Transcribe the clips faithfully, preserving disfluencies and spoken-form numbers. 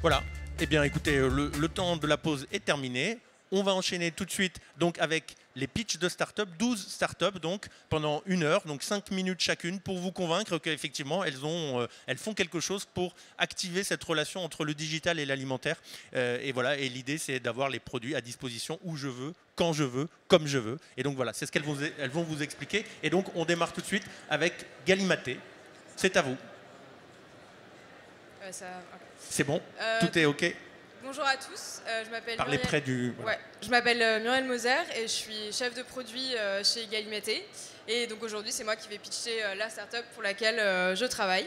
Voilà. Eh bien, écoutez, le, le temps de la pause est terminé. On va enchaîner tout de suite donc avec les pitchs de start-up, douze start-up donc pendant une heure, donc cinq minutes chacune pour vous convaincre qu'effectivement elles, ont, euh, elles font quelque chose pour activer cette relation entre le digital et l'alimentaire. Euh, et voilà, et l'idée c'est d'avoir les produits à disposition où je veux, quand je veux, comme je veux. Et donc voilà, c'est ce qu'elles vont, elles vont vous expliquer. Et donc on démarre tout de suite avec Galimaté. C'est à vous. Euh, ça... C'est bon, euh, tout est OK. Bonjour à tous, euh, je m'appelle Parlez Muriel... près du... Voilà. Ouais, je m'appelle euh, Muriel Moser et je suis chef de produit euh, chez Galimaté. Et donc aujourd'hui, c'est moi qui vais pitcher euh, la startup pour laquelle euh, je travaille.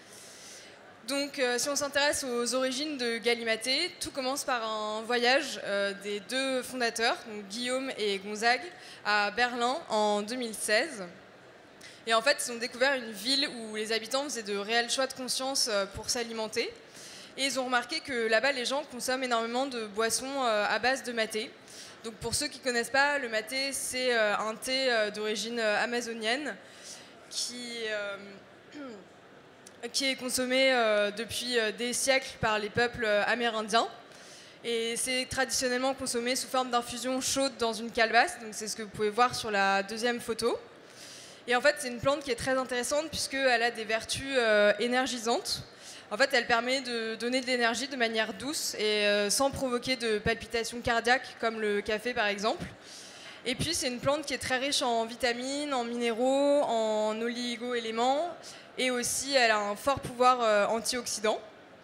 Donc euh, si on s'intéresse aux origines de Galimaté, tout commence par un voyage euh, des deux fondateurs, donc Guillaume et Gonzague, à Berlin en deux mille seize. Et en fait, ils ont découvert une ville où les habitants faisaient de réels choix de conscience euh, pour s'alimenter. Et ils ont remarqué que là-bas, les gens consomment énormément de boissons à base de maté. Donc pour ceux qui ne connaissent pas, le maté, c'est un thé d'origine amazonienne qui, euh, qui est consommé depuis des siècles par les peuples amérindiens. Et c'est traditionnellement consommé sous forme d'infusion chaude dans une calebasse. Donc c'est ce que vous pouvez voir sur la deuxième photo. Et en fait, c'est une plante qui est très intéressante puisqu'elle a des vertus énergisantes. En fait, elle permet de donner de l'énergie de manière douce et euh, sans provoquer de palpitations cardiaques, comme le café par exemple. Et puis, c'est une plante qui est très riche en vitamines, en minéraux, en oligo-éléments, et aussi, elle a un fort pouvoir euh, antioxydant.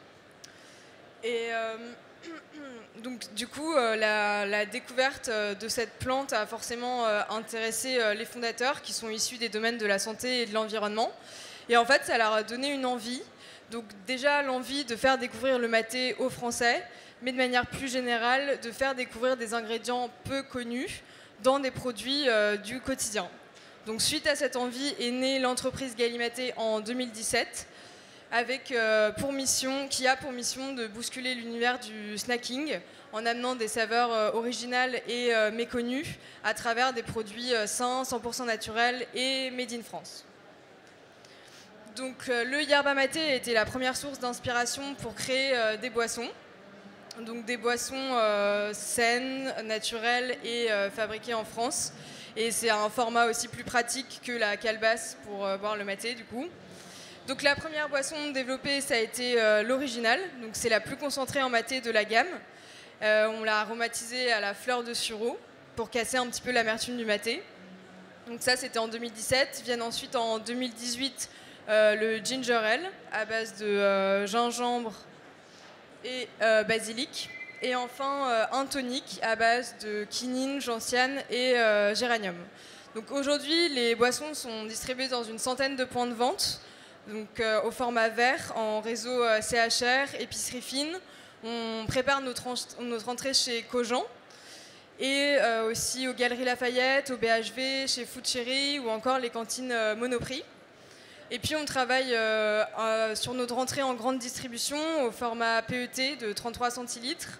Et euh, donc, du coup, euh, la, la découverte de cette plante a forcément euh, intéressé euh, les fondateurs, qui sont issus des domaines de la santé et de l'environnement. Et en fait, ça leur a donné une envie. Donc déjà l'envie de faire découvrir le maté aux Français, mais de manière plus générale, de faire découvrir des ingrédients peu connus dans des produits euh, du quotidien. Donc suite à cette envie est née l'entreprise Galimaté en deux mille dix-sept, avec euh, pour mission, qui a pour mission de bousculer l'univers du snacking en amenant des saveurs euh, originales et euh, méconnues à travers des produits euh, sains, cent pour cent naturels et made in France. Donc, euh, le yerba maté était la première source d'inspiration pour créer euh, des boissons. Donc des boissons euh, saines, naturelles et euh, fabriquées en France. Et c'est un format aussi plus pratique que la calebasse pour euh, boire le maté du coup. Donc la première boisson développée, ça a été euh, l'original. Donc c'est la plus concentrée en maté de la gamme. Euh, on l'a aromatisée à la fleur de sureau pour casser un petit peu l'amertume du maté. Donc ça, c'était en deux mille dix-sept. Viennent ensuite en deux mille dix-huit euh, le ginger ale à base de euh, gingembre et euh, basilic. Et enfin, euh, un tonic à base de quinine, gentiane et euh, géranium. Donc aujourd'hui, les boissons sont distribuées dans une centaine de points de vente. Donc euh, au format vert, en réseau euh, C H R, épicerie fine. On prépare notre, notre entrée chez Cogent et euh, aussi aux Galeries Lafayette, au B H V, chez Food Cherry ou encore les cantines euh, Monoprix. Et puis on travaille euh, euh, sur notre entrée en grande distribution au format P E T de trente-trois centilitres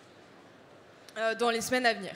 euh, dans les semaines à venir.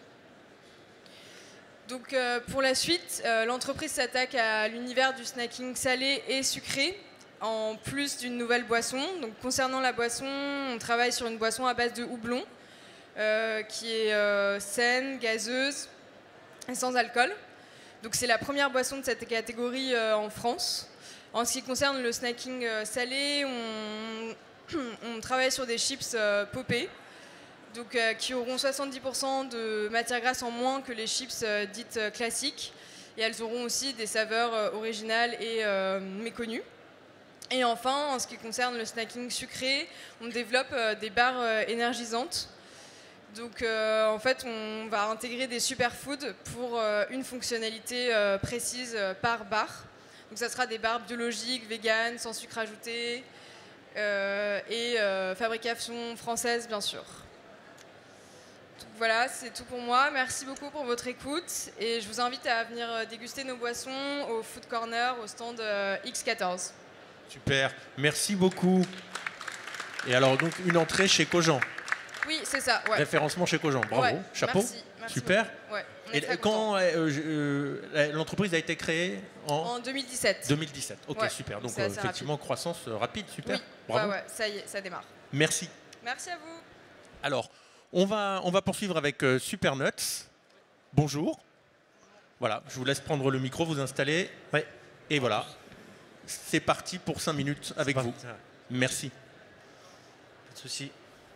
Donc euh, pour la suite, euh, l'entreprise s'attaque à l'univers du snacking salé et sucré, en plus d'une nouvelle boisson. Donc concernant la boisson, on travaille sur une boisson à base de houblon, euh, qui est euh, saine, gazeuse et sans alcool. Donc c'est la première boisson de cette catégorie euh, en France. En ce qui concerne le snacking euh, salé, on, on travaille sur des chips euh, popées. Donc, euh, qui auront soixante-dix pour cent de matière grasse en moins que les chips euh, dites euh, classiques. Et elles auront aussi des saveurs euh, originales et euh, méconnues. Et enfin, en ce qui concerne le snacking sucré, on développe euh, des barres euh, énergisantes. Donc euh, en fait, on va intégrer des superfoods pour euh, une fonctionnalité euh, précise euh, par barre. Donc ça sera des barres biologiques, véganes, sans sucre ajouté euh, et euh, fabrication française bien sûr. Donc voilà, c'est tout pour moi. Merci beaucoup pour votre écoute et je vous invite à venir déguster nos boissons au Food Corner, au stand euh, X quatorze. Super, merci beaucoup. Et alors donc une entrée chez Cogent. Oui, c'est ça, ouais. Référencement chez Cogent, bravo, Ouais, chapeau, merci, merci super. beaucoup. Ouais, on est Et très quand contents. euh, euh, l'entreprise a été créée en, En deux mille dix-sept. deux mille dix-sept. Ok, Ouais, super. donc Donc c'est euh, assez effectivement, croissance euh, rapide, super. Oui, Bravo. ouais, ouais, ça y est, ça démarre. Merci. Merci à vous. Alors, on va, on va poursuivre avec euh, Supernuts. Bonjour. Voilà, je vous laisse prendre le micro, vous installer. Ouais. Et voilà, c'est parti pour cinq minutes avec vous. Parti, ouais. Merci. Pas de souci.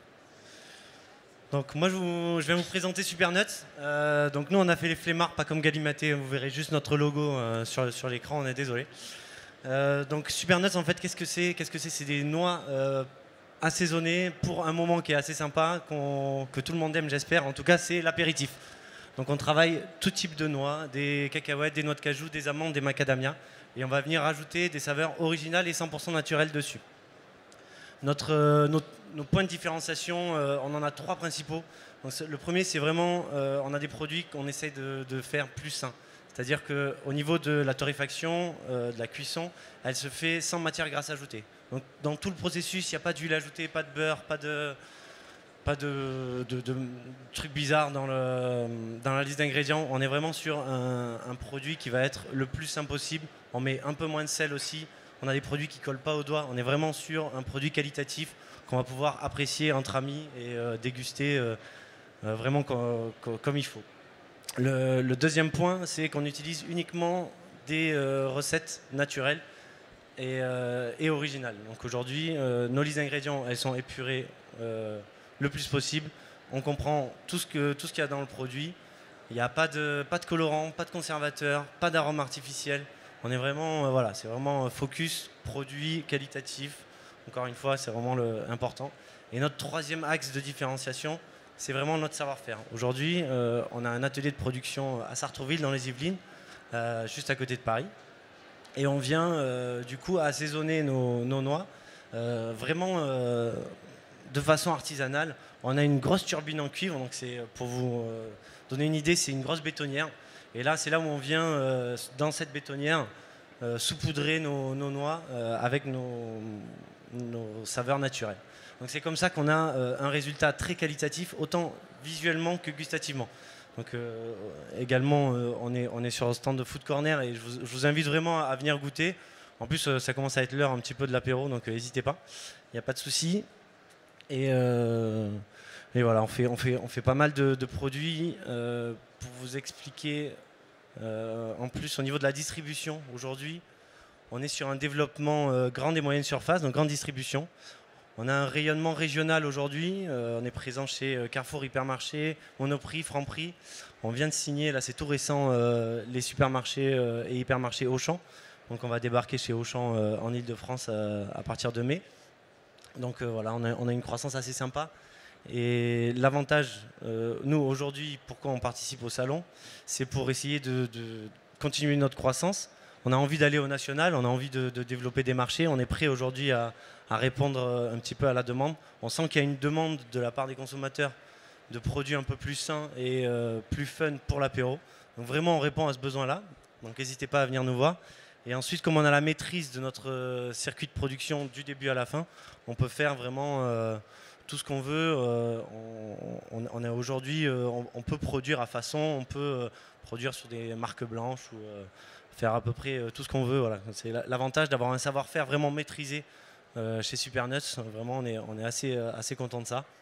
Donc moi je, vous, je vais vous présenter Supernuts. Euh, donc nous on a fait les flemmards, pas comme Galimaté, vous verrez juste notre logo euh, sur, sur l'écran, on est désolé. Euh, donc Supernuts en fait qu'est-ce que c'est Qu'est-ce que c'est C'est des noix euh, assaisonnées pour un moment qui est assez sympa, qu'on, que tout le monde aime j'espère. En tout cas c'est l'apéritif. Donc on travaille tout type de noix, des cacahuètes, des noix de cajou, des amandes, des macadamias. Et on va venir rajouter des saveurs originales et cent pour cent naturelles dessus. Notre, euh, notre, nos points de différenciation, euh, on en a trois principaux. Donc, le premier, c'est vraiment, euh, on a des produits qu'on essaie de, de faire plus sains. C'est-à-dire qu'au niveau de la torréfaction, euh, de la cuisson, elle se fait sans matière grasse ajoutée. Donc dans tout le processus, il n'y a pas d'huile ajoutée, pas de beurre, pas de, pas de, de, de trucs bizarres dans, le, dans la liste d'ingrédients. On est vraiment sur un, un produit qui va être le plus sain possible. On met un peu moins de sel aussi. On a des produits qui ne collent pas aux doigts. On est vraiment sur un produit qualitatif qu'on va pouvoir apprécier entre amis et euh, déguster euh, euh, vraiment co co comme il faut. Le, le deuxième point, c'est qu'on utilise uniquement des euh, recettes naturelles et, euh, et originales. Donc aujourd'hui, euh, nos listes d'ingrédients, elles sont épurées euh, le plus possible. On comprend tout ce que, tout ce qu'il y a dans le produit. Il n'y a pas de, pas de colorant, pas de conservateur, pas d'arôme artificiel. On est vraiment, euh, voilà, c'est vraiment focus, produit qualitatif. Encore une fois, c'est vraiment le, important. Et notre troisième axe de différenciation, c'est vraiment notre savoir-faire. Aujourd'hui, euh, on a un atelier de production à Sartrouville, dans les Yvelines, euh, juste à côté de Paris. Et on vient, euh, du coup, assaisonner nos, nos noix, euh, vraiment euh, de façon artisanale. On a une grosse turbine en cuivre, donc c'est, pour vous euh, donner une idée, c'est une grosse bétonnière. Et là, c'est là où on vient, euh, dans cette bétonnière, euh, saupoudrer nos, nos noix euh, avec nos, nos saveurs naturelles. Donc c'est comme ça qu'on a euh, un résultat très qualitatif, autant visuellement que gustativement. Donc euh, également, euh, on, est, on est sur un stand de Food Corner et je vous, je vous invite vraiment à venir goûter. En plus, euh, ça commence à être l'heure un petit peu de l'apéro, donc n'hésitez pas, il n'y a pas de souci. Et, euh, et voilà, on fait, on, fait, on fait pas mal de, de produits euh, pour vous expliquer. Euh, en plus, au niveau de la distribution, aujourd'hui, on est sur un développement euh, grande et moyenne surface, donc grande distribution. On a un rayonnement régional aujourd'hui. Euh, on est présent chez euh, Carrefour, Hypermarché, Monoprix, Franprix. On vient de signer, là c'est tout récent, euh, les supermarchés euh, et hypermarchés Auchan. Donc on va débarquer chez Auchan euh, en Ile-de-France euh, à partir de mai. Donc euh, voilà, on a, on a une croissance assez sympa. Et l'avantage, euh, nous aujourd'hui, pourquoi on participe au salon, c'est pour essayer de, de continuer notre croissance. On a envie d'aller au national, on a envie de, de développer des marchés. On est prêt aujourd'hui à, à répondre un petit peu à la demande. On sent qu'il y a une demande de la part des consommateurs de produits un peu plus sains et euh, plus fun pour l'apéro. Donc vraiment, on répond à ce besoin-là. Donc n'hésitez pas à venir nous voir. Et ensuite, comme on a la maîtrise de notre euh, circuit de production du début à la fin, on peut faire vraiment euh, tout ce qu'on veut. Euh, on, on, on est aujourd'hui, euh, on, on peut produire à façon, on peut euh, produire sur des marques blanches ou euh, faire à peu près euh, tout ce qu'on veut. Voilà. C'est l'avantage d'avoir un savoir-faire vraiment maîtrisé euh, chez Supernuts. Vraiment, on est, on est assez, euh, assez content de ça.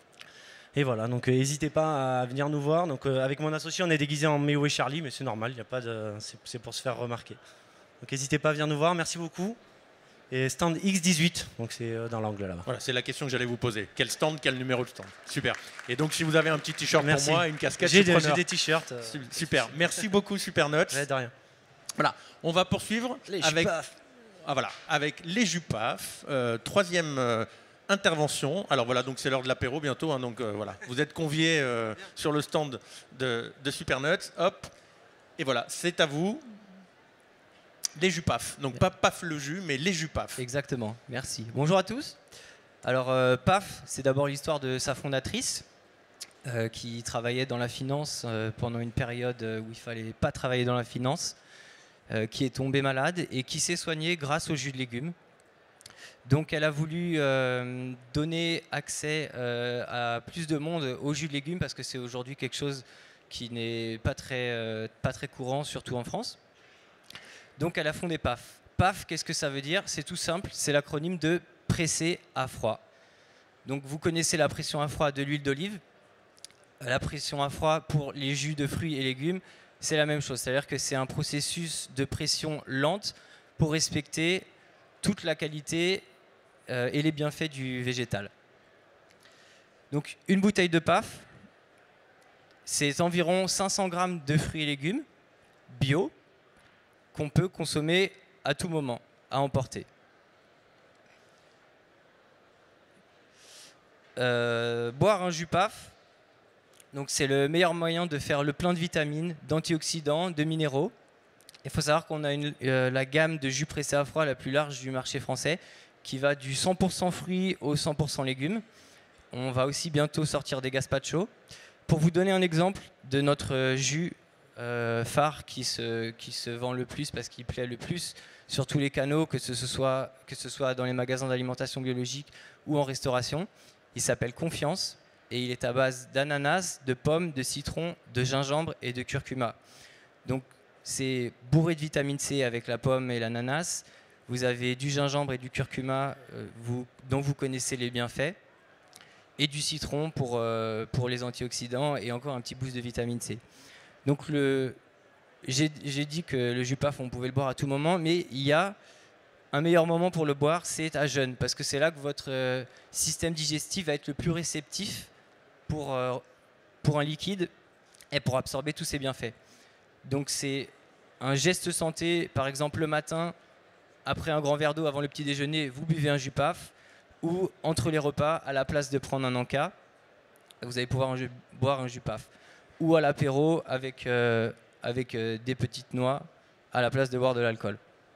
Et voilà, donc n'hésitez euh, pas à venir nous voir. Donc euh, avec mon associé, on est déguisé en Méo et Charlie, mais c'est normal, y a pas de, c'est pour se faire remarquer. Donc n'hésitez pas à venir nous voir, merci beaucoup. Et stand X dix-huit, donc c'est euh, dans l'angle là-bas. Voilà, c'est la question que j'allais vous poser. Quel stand, quel numéro de stand? Super. Et donc si vous avez un petit t-shirt pour moi, une casquette, j'ai des, des t-shirts. Euh, super. Merci beaucoup Supernuts. Ouais, de rien. Voilà, on va poursuivre les avec, ah, voilà, avec les jus P A F. Euh, troisième euh, intervention. Alors voilà, donc c'est l'heure de l'apéro bientôt. Hein, donc euh, voilà, vous êtes conviés euh, sur le stand de, de Supernuts. Hop, et voilà, c'est à vous. Les jus P A F. Donc pas P A F le jus, mais les jus P A F. Exactement, merci. Bonjour à tous. Alors euh, P A F, c'est d'abord l'histoire de sa fondatrice euh, qui travaillait dans la finance euh, pendant une période où il ne fallait pas travailler dans la finance, euh, qui est tombée malade et qui s'est soignée grâce au jus de légumes. Donc elle a voulu euh, donner accès euh, à plus de monde au jus de légumes parce que c'est aujourd'hui quelque chose qui n'est pas très, euh, pas très courant, surtout en France. Donc elle a fondé P A F. P A F, qu'est-ce que ça veut dire? C'est tout simple, c'est l'acronyme de presser à froid. Donc vous connaissez la pression à froid de l'huile d'olive. La pression à froid pour les jus de fruits et légumes, c'est la même chose. C'est-à-dire que c'est un processus de pression lente pour respecter toute la qualité euh, et les bienfaits du végétal. Donc une bouteille de P A F, c'est environ cinq cents grammes de fruits et légumes bio qu'on peut consommer à tout moment, à emporter. Euh, boire un jus P A F, donc c'est le meilleur moyen de faire le plein de vitamines, d'antioxydants, de minéraux. Il faut savoir qu'on a une, euh, la gamme de jus pressés à froid la plus large du marché français, qui va du cent pour cent fruits au cent pour cent légumes. On va aussi bientôt sortir des gazpacho. Pour vous donner un exemple de notre jus euh, phare qui se, qui se vend le plus parce qu'il plaît le plus sur tous les canaux, que ce soit, que ce soit dans les magasins d'alimentation biologique ou en restauration, il s'appelle Confiance. Et il est à base d'ananas, de pommes, de citron, de gingembre et de curcuma. Donc c'est bourré de vitamine C avec la pomme et l'ananas. Vous avez du gingembre et du curcuma euh, vous, dont vous connaissez les bienfaits. Et du citron pour, euh, pour les antioxydants et encore un petit boost de vitamine C. Donc le, j'ai, j'ai dit que le jus P A F, on pouvait le boire à tout moment, mais il y a un meilleur moment pour le boire, c'est à jeûne, parce que c'est là que votre euh, système digestif va être le plus réceptif pour, euh, pour un liquide et pour absorber tous ses bienfaits. Donc c'est un geste santé, par exemple le matin, après un grand verre d'eau avant le petit déjeuner, vous buvez un jus P A F, ou entre les repas, à la place de prendre un Anka, vous allez pouvoir un jus, boire un jus P A F. Ou à l'apéro avec, euh, avec euh, des petites noix, à la place de boire de l'alcool.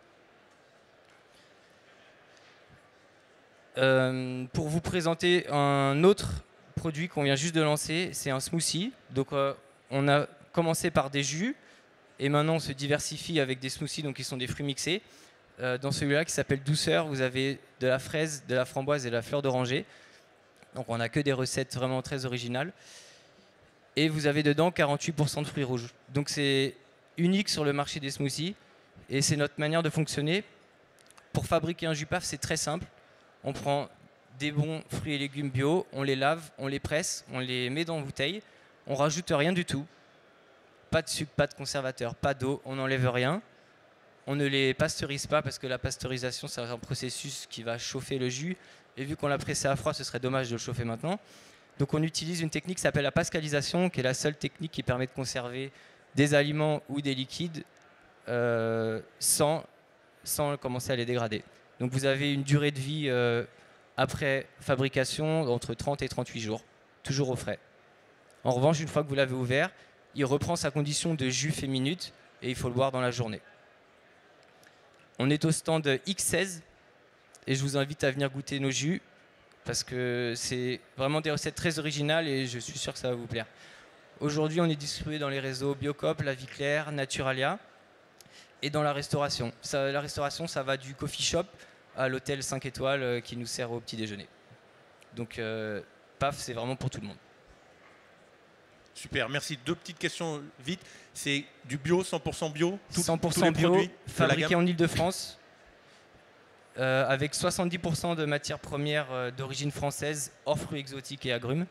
Euh, pour vous présenter un autre produit qu'on vient juste de lancer, c'est un smoothie. Donc euh, on a commencé par des jus et maintenant on se diversifie avec des smoothies, donc qui sont des fruits mixés. Euh, dans celui-là qui s'appelle Douceur, vous avez de la fraise, de la framboise et de la fleur d'oranger. Donc on n'a que des recettes vraiment très originales. Et vous avez dedans quarante-huit pour cent de fruits rouges. Donc c'est unique sur le marché des smoothies et c'est notre manière de fonctionner. Pour fabriquer un jus P A F, c'est très simple. On prend des bons fruits et légumes bio, on les lave, on les presse, on les met dans une bouteille, on rajoute rien du tout. Pas de sucre, pas de conservateur, pas d'eau, on n'enlève rien. On ne les pasteurise pas parce que la pasteurisation, c'est un processus qui va chauffer le jus. Et vu qu'on l'a pressé à froid, ce serait dommage de le chauffer maintenant. Donc on utilise une technique qui s'appelle la pascalisation, qui est la seule technique qui permet de conserver des aliments ou des liquides euh, sans, sans commencer à les dégrader. Donc vous avez une durée de vie euh, après fabrication entre trente et trente-huit jours, toujours au frais. En revanche, une fois que vous l'avez ouvert, il reprend sa condition de jus fait minute et il faut le boire dans la journée. On est au stand X seize et je vous invite à venir goûter nos jus parce que c'est vraiment des recettes très originales et je suis sûr que ça va vous plaire. Aujourd'hui, on est distribué dans les réseaux Biocop, La Vie Claire, Naturalia et dans la restauration. Ça, la restauration, ça va du coffee shop à l'hôtel cinq étoiles euh, qui nous sert au petit déjeuner. Donc, euh, P A F, c'est vraiment pour tout le monde. Super, merci. Deux petites questions vite. C'est du bio, cent pour cent bio tout, cent pour cent bio, fabriqué en Ile-de-France, euh, avec soixante-dix pour cent de matières premières euh, d'origine française, hors fruits exotiques et agrumes.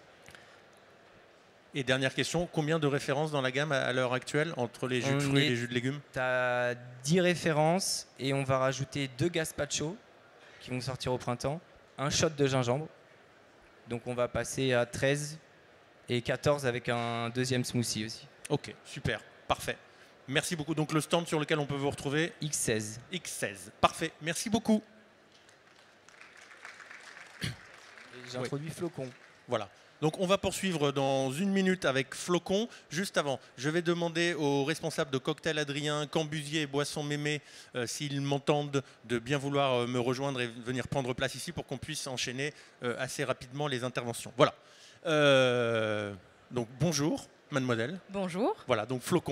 Et dernière question, combien de références dans la gamme à, à l'heure actuelle entre les jus de fruits et les jus de légumes? Tu as dix références et on va rajouter deux gazpacho qui vont sortir au printemps, un shot de gingembre. Donc on va passer à treize et quatorze avec un deuxième smoothie aussi. Ok, super, parfait. Merci beaucoup. Donc le stand sur lequel on peut vous retrouver? X seize. X seize, parfait. Merci beaucoup. J'ai introduit oui. Flocon. Voilà. Donc on va poursuivre dans une minute avec Flocon. Juste avant, je vais demander aux responsables de Cocktail Adrien, Cambusier et Boisson Mémé, euh, s'ils m'entendent, de bien vouloir euh, me rejoindre et venir prendre place ici pour qu'on puisse enchaîner euh, assez rapidement les interventions. Voilà. Euh, donc bonjour, mademoiselle. Bonjour. Voilà, donc Flocon.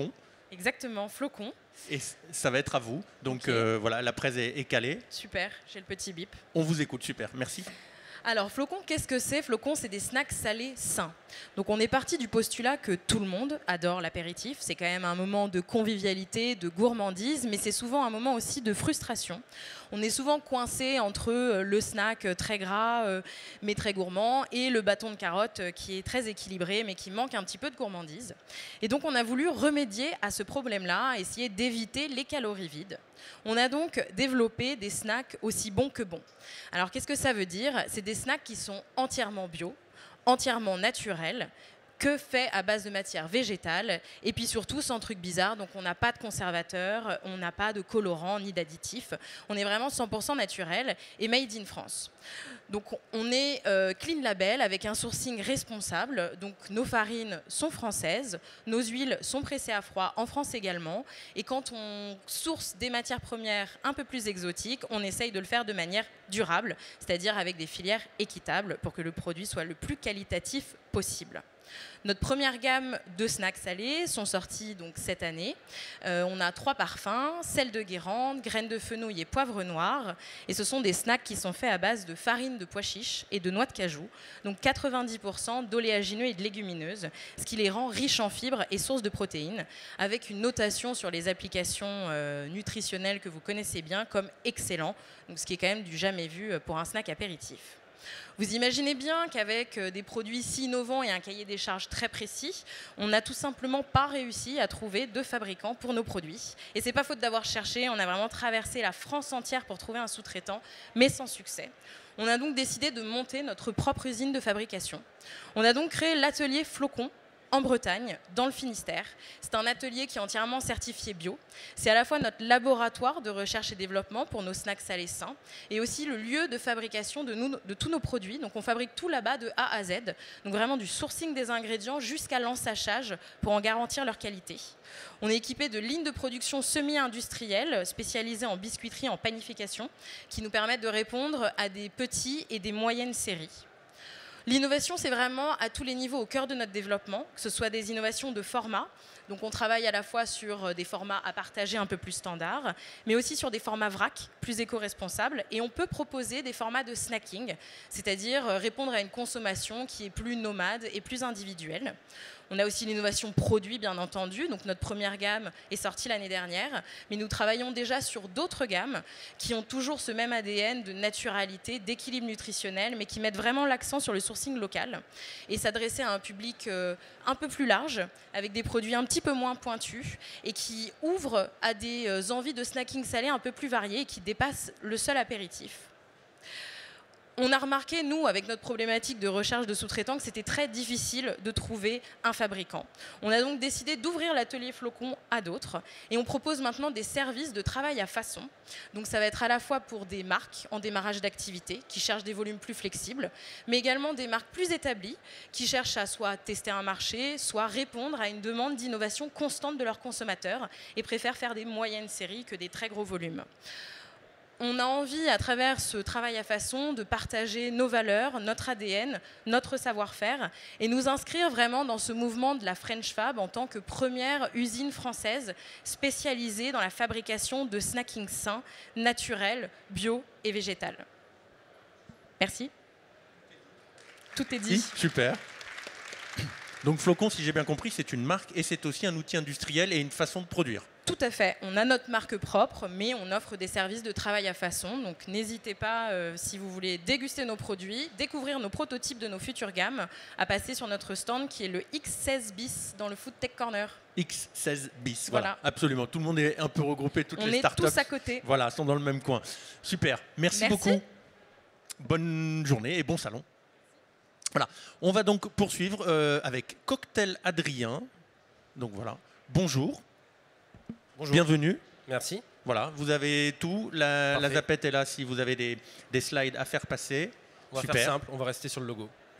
Exactement, Flocon. Et ça va être à vous. Donc Okay. euh, voilà, la presse est, est calée. Super, j'ai le petit bip. On vous écoute, super, merci. Alors, Flocon, qu'est-ce que c'est? Flocon, c'est des snacks salés sains. Donc, on est parti du postulat que tout le monde adore l'apéritif. C'est quand même un moment de convivialité, de gourmandise, mais c'est souvent un moment aussi de frustration. On est souvent coincé entre le snack très gras, euh, mais très gourmand, et le bâton de carotte euh, qui est très équilibré, mais qui manque un petit peu de gourmandise. Et donc, on a voulu remédier à ce problème-là, essayer d'éviter les calories vides. On a donc développé des snacks aussi bons que bons. Alors, qu'est-ce que ça veut dire? C'est des snacks qui sont entièrement bio, entièrement naturels, que fait à base de matière végétale, et puis surtout sans trucs bizarres. Donc on n'a pas de conservateur, on n'a pas de colorant ni d'additifs. On est vraiment cent pour cent naturel et made in France. Donc on est euh, clean label avec un sourcing responsable. Donc nos farines sont françaises, nos huiles sont pressées à froid en France également. Et quand on source des matières premières un peu plus exotiques, on essaye de le faire de manière durable, c'est-à-dire avec des filières équitables pour que le produit soit le plus qualitatif possible. Notre première gamme de snacks salés sont sortis donc cette année. Euh, on a trois parfums, sel de Guérande, graines de fenouil et poivre noir. Et ce sont des snacks qui sont faits à base de farine de pois chiches et de noix de cajou. Donc quatre-vingt-dix pour cent d'oléagineux et de légumineuses, ce qui les rend riches en fibres et sources de protéines, avec une notation sur les applications euh, nutritionnelles que vous connaissez bien comme excellent, donc ce qui est quand même du jamais vu pour un snack apéritif. Vous imaginez bien qu'avec des produits si innovants et un cahier des charges très précis, on n'a tout simplement pas réussi à trouver de fabricants pour nos produits. Et c'est pas faute d'avoir cherché, on a vraiment traversé la France entière pour trouver un sous-traitant, mais sans succès. On a donc décidé de monter notre propre usine de fabrication. On a donc créé l'atelier Flocon, en Bretagne, dans le Finistère. C'est un atelier qui est entièrement certifié bio. C'est à la fois notre laboratoire de recherche et développement pour nos snacks salés sains et aussi le lieu de fabrication de, nous, de tous nos produits. Donc on fabrique tout là-bas de A à Z, donc vraiment du sourcing des ingrédients jusqu'à l'ensachage pour en garantir leur qualité. On est équipé de lignes de production semi-industrielles spécialisées en biscuiterie et en panification qui nous permettent de répondre à des petits et des moyennes séries. L'innovation, c'est vraiment à tous les niveaux au cœur de notre développement, que ce soit des innovations de format. Donc on travaille à la fois sur des formats à partager un peu plus standards, mais aussi sur des formats vrac, plus éco-responsables. Et on peut proposer des formats de snacking, c'est-à-dire répondre à une consommation qui est plus nomade et plus individuelle. On a aussi l'innovation produit, bien entendu. Donc notre première gamme est sortie l'année dernière, mais nous travaillons déjà sur d'autres gammes qui ont toujours ce même A D N de naturalité, d'équilibre nutritionnel, mais qui mettent vraiment l'accent sur le sourcing local et s'adresser à un public euh, un peu plus large, avec des produits un petit peu moins pointus et qui ouvrent à des euh, envies de snacking salé un peu plus variées et qui dépassent le seul apéritif. On a remarqué, nous, avec notre problématique de recherche de sous-traitants, que c'était très difficile de trouver un fabricant. On a donc décidé d'ouvrir l'atelier Flocon à d'autres et on propose maintenant des services de travail à façon. Donc ça va être à la fois pour des marques en démarrage d'activité qui cherchent des volumes plus flexibles, mais également des marques plus établies qui cherchent à soit tester un marché, soit répondre à une demande d'innovation constante de leurs consommateurs et préfèrent faire des moyennes séries que des très gros volumes. On a envie, à travers ce travail à façon, de partager nos valeurs, notre A D N, notre savoir-faire et nous inscrire vraiment dans ce mouvement de la French Fab en tant que première usine française spécialisée dans la fabrication de snacking sains, naturels, bio et végétal. Merci. Tout est dit. Super. Donc Flocon, si j'ai bien compris, c'est une marque et c'est aussi un outil industriel et une façon de produire. Tout à fait. On a notre marque propre, mais on offre des services de travail à façon. Donc n'hésitez pas, euh, si vous voulez déguster nos produits, découvrir nos prototypes de nos futures gammes, à passer sur notre stand qui est le X seize bis dans le Food Tech Corner. X seize bis, voilà. Voilà. Absolument. Tout le monde est un peu regroupé, toutes on les startups. On est tous à côté. Voilà, sont dans le même coin. Super. Merci, Merci beaucoup. Bonne journée et bon salon. Voilà. On va donc poursuivre euh, avec Cocktail Adrien. Donc voilà. Bonjour. Bonjour. Bienvenue. Merci. Voilà, vous avez tout. La, la zapette est là si vous avez des, des slides à faire passer. On va Super. faire simple, on va rester sur le logo.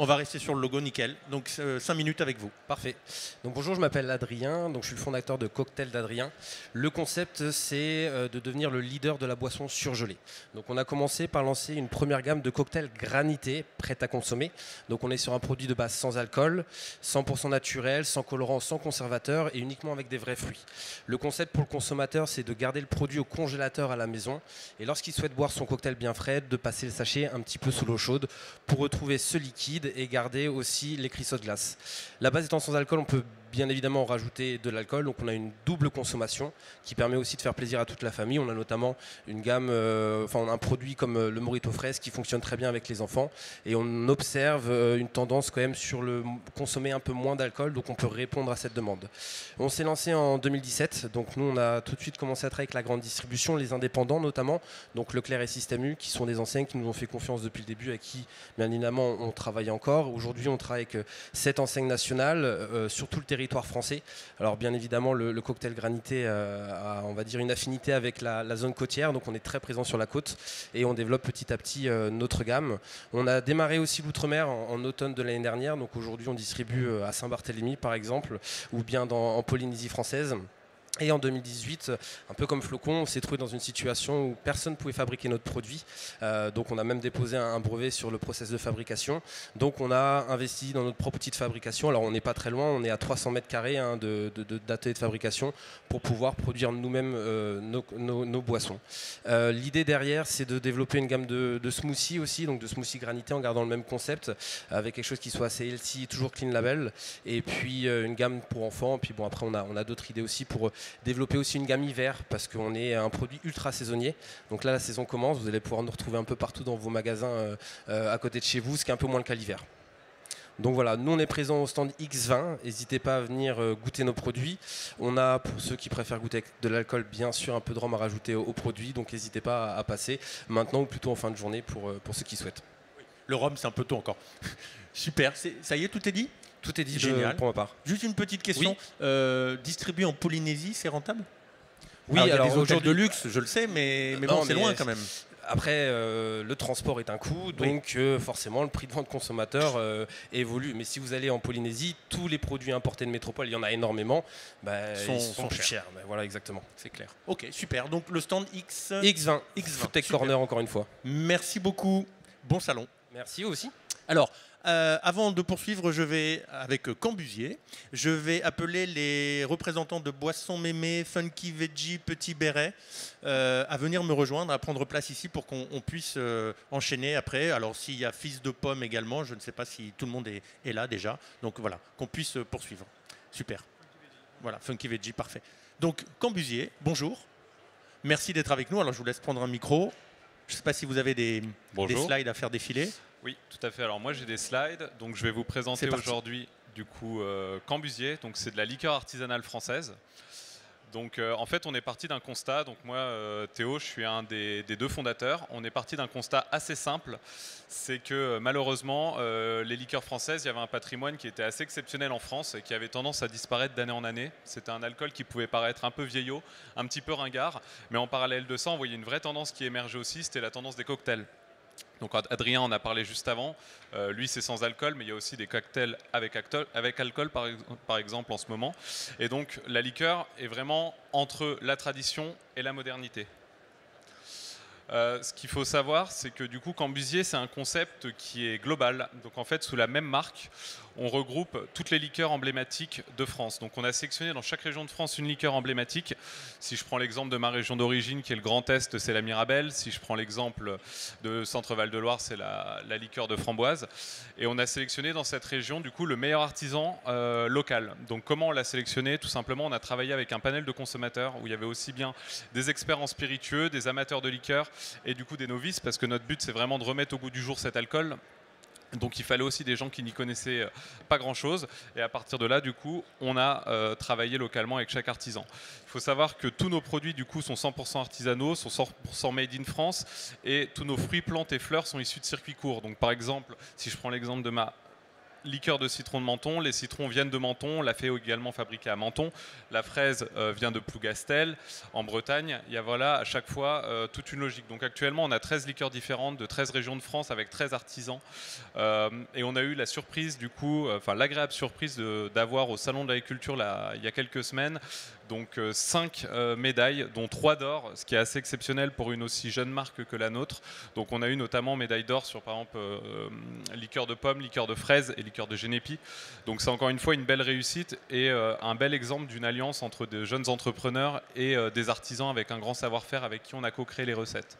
On va rester sur le logo, nickel. Donc cinq minutes avec vous. Parfait. Donc bonjour, je m'appelle Adrien, donc je suis le fondateur de Cocktail d'Adrien. Le concept, c'est de devenir le leader de la boisson surgelée. Donc on a commencé par lancer une première gamme de cocktails granités, prêts à consommer. Donc on est sur un produit de base sans alcool, cent pour cent naturel, sans colorant, sans conservateur et uniquement avec des vrais fruits. Le concept pour le consommateur, c'est de garder le produit au congélateur à la maison et lorsqu'il souhaite boire son cocktail bien frais, de passer le sachet un petit peu sous l'eau chaude pour retrouver ce liquide et garder aussi les cristaux de glace. La base étant sans alcool, on peut bien évidemment rajouter de l'alcool, donc on a une double consommation qui permet aussi de faire plaisir à toute la famille. On a notamment une gamme, euh, enfin on a un produit comme euh, le Mojito fraise qui fonctionne très bien avec les enfants et on observe euh, une tendance quand même sur le consommer un peu moins d'alcool, donc on peut répondre à cette demande. On s'est lancé en deux mille dix-sept, donc nous on a tout de suite commencé à travailler avec la grande distribution, les indépendants notamment, donc Leclerc et Système U qui sont des enseignes qui nous ont fait confiance depuis le début, à qui bien évidemment on travaille encore. Aujourd'hui on travaille avec sept enseignes nationales euh, sur tout le territoire français. Alors bien évidemment le, le cocktail granité euh, a, on va dire, une affinité avec la, la zone côtière, donc on est très présent sur la côte et on développe petit à petit euh, notre gamme. On a démarré aussi l'outre-mer en, en automne de l'année dernière, donc aujourd'hui on distribue euh, à Saint-Barthélemy par exemple, ou bien dans, en Polynésie française. Et en deux mille dix-huit, un peu comme Flocon, on s'est trouvé dans une situation où personne ne pouvait fabriquer notre produit. Euh, donc on a même déposé un, un brevet sur le process de fabrication. Donc on a investi dans notre propre outil de fabrication. Alors on n'est pas très loin, on est à trois cents mètres carrés hein, de, de, de, d'atelier de fabrication pour pouvoir produire nous-mêmes euh, nos, nos, nos boissons. Euh, l'idée derrière, c'est de développer une gamme de, de smoothies aussi, donc de smoothies granités en gardant le même concept, avec quelque chose qui soit assez healthy, toujours clean label, et puis euh, une gamme pour enfants. Et puis bon, après on a, on a d'autres idées aussi pour développer aussi une gamme hiver parce qu'on est un produit ultra saisonnier. Donc là la saison commence, vous allez pouvoir nous retrouver un peu partout dans vos magasins euh, euh, à côté de chez vous, ce qui est un peu moins le cas l'hiver. Donc voilà, nous on est présent au stand X vingt, n'hésitez pas à venir euh, goûter nos produits. On a, pour ceux qui préfèrent goûter avec de l'alcool, bien sûr un peu de rhum à rajouter aux, aux produits, donc n'hésitez pas à, à passer maintenant ou plutôt en fin de journée pour, euh, pour ceux qui souhaitent. Le rhum c'est un peu tôt encore. Super, ça y est, tout est dit? Tout est dit Génial. De, pour ma part. Juste une petite question. Oui. Euh, distribuer en Polynésie, c'est rentable? Oui, alors, il y a alors des hôtels de luxe, je le sais, mais, mais bon, c'est loin quand même. Après, euh, le transport est un coût, donc oui. euh, forcément, le prix de vente consommateur euh, évolue. Mais si vous allez en Polynésie, tous les produits importés de métropole, il y en a énormément, bah, sont, ils sont, sont chers. chers. Bah, voilà, exactement, c'est clair. Ok, super. Donc le stand X... X vingt, X vingt. Foodtech Corner, encore une fois. Merci beaucoup. Bon salon. Merci aussi. Alors, Euh, avant de poursuivre, je vais, avec Cambusier, je vais appeler les représentants de Boissons Mémé, Funky Veggie, Petit Béret euh, à venir me rejoindre, à prendre place ici pour qu'on puisse euh, enchaîner après. Alors s'il y a Fils de Pomme également, je ne sais pas si tout le monde est, est là déjà. Donc voilà, qu'on puisse poursuivre. Super. Voilà, Funky Veggie, parfait. Donc Cambusier, bonjour. Merci d'être avec nous. Alors je vous laisse prendre un micro. Je ne sais pas si vous avez des, des slides à faire défiler. Oui, tout à fait. Alors moi j'ai des slides, donc je vais vous présenter aujourd'hui du coup euh, Cambusier. Donc c'est de la liqueur artisanale française. Donc euh, en fait on est parti d'un constat. Donc moi euh, Théo, je suis un des, des deux fondateurs. On est parti d'un constat assez simple, c'est que euh, malheureusement euh, les liqueurs françaises, il y avait un patrimoine qui était assez exceptionnel en France et qui avait tendance à disparaître d'année en année. C'était un alcool qui pouvait paraître un peu vieillot, un petit peu ringard, mais en parallèle de ça, on voyait une vraie tendance qui émergeait aussi. C'était la tendance des cocktails. Donc Adrien en a parlé juste avant, euh, lui c'est sans alcool, mais il y a aussi des cocktails avec, actol, avec alcool par, par exemple en ce moment. Et donc la liqueur est vraiment entre la tradition et la modernité. Euh, ce qu'il faut savoir, c'est que du coup Cambusier c'est un concept qui est global. Donc en fait sous la même marque, on regroupe toutes les liqueurs emblématiques de France. Donc on a sélectionné dans chaque région de France une liqueur emblématique. Si je prends l'exemple de ma région d'origine qui est le Grand Est, c'est la Mirabelle. Si je prends l'exemple de Centre-Val de Loire, c'est la, la liqueur de framboise. Et on a sélectionné dans cette région du coup le meilleur artisan euh, local. Donc comment on l'a sélectionné? Tout simplement on a travaillé avec un panel de consommateurs où il y avait aussi bien des experts en spiritueux, des amateurs de liqueurs et du coup des novices, parce que notre but c'est vraiment de remettre au goût du jour cet alcool. Donc il fallait aussi des gens qui n'y connaissaient pas grand-chose. Et à partir de là, du coup, on a euh, travaillé localement avec chaque artisan. Il faut savoir que tous nos produits, du coup, sont cent pour cent artisanaux, sont cent pour cent made in France. Et tous nos fruits, plantes et fleurs sont issus de circuits courts. Donc par exemple, si je prends l'exemple de ma liqueur de citron de Menton. Les citrons viennent de Menton, on l'a fait également fabriquer à Menton. La fraise euh, vient de Plougastel, en Bretagne. Il y a voilà, à chaque fois euh, toute une logique. Donc actuellement, on a treize liqueurs différentes de treize régions de France avec treize artisans. Euh, et on a eu la surprise, du coup, enfin euh, l'agréable surprise d'avoir au Salon de l'Agriculture il y a quelques semaines, donc euh, cinq euh, médailles, dont trois d'or, ce qui est assez exceptionnel pour une aussi jeune marque que la nôtre. Donc on a eu notamment médaille d'or sur par exemple euh, liqueur de pomme, liqueur de fraise et liqueur de génépi. Donc c'est encore une fois une belle réussite et euh, un bel exemple d'une alliance entre de jeunes entrepreneurs et euh, des artisans avec un grand savoir-faire avec qui on a co-créé les recettes.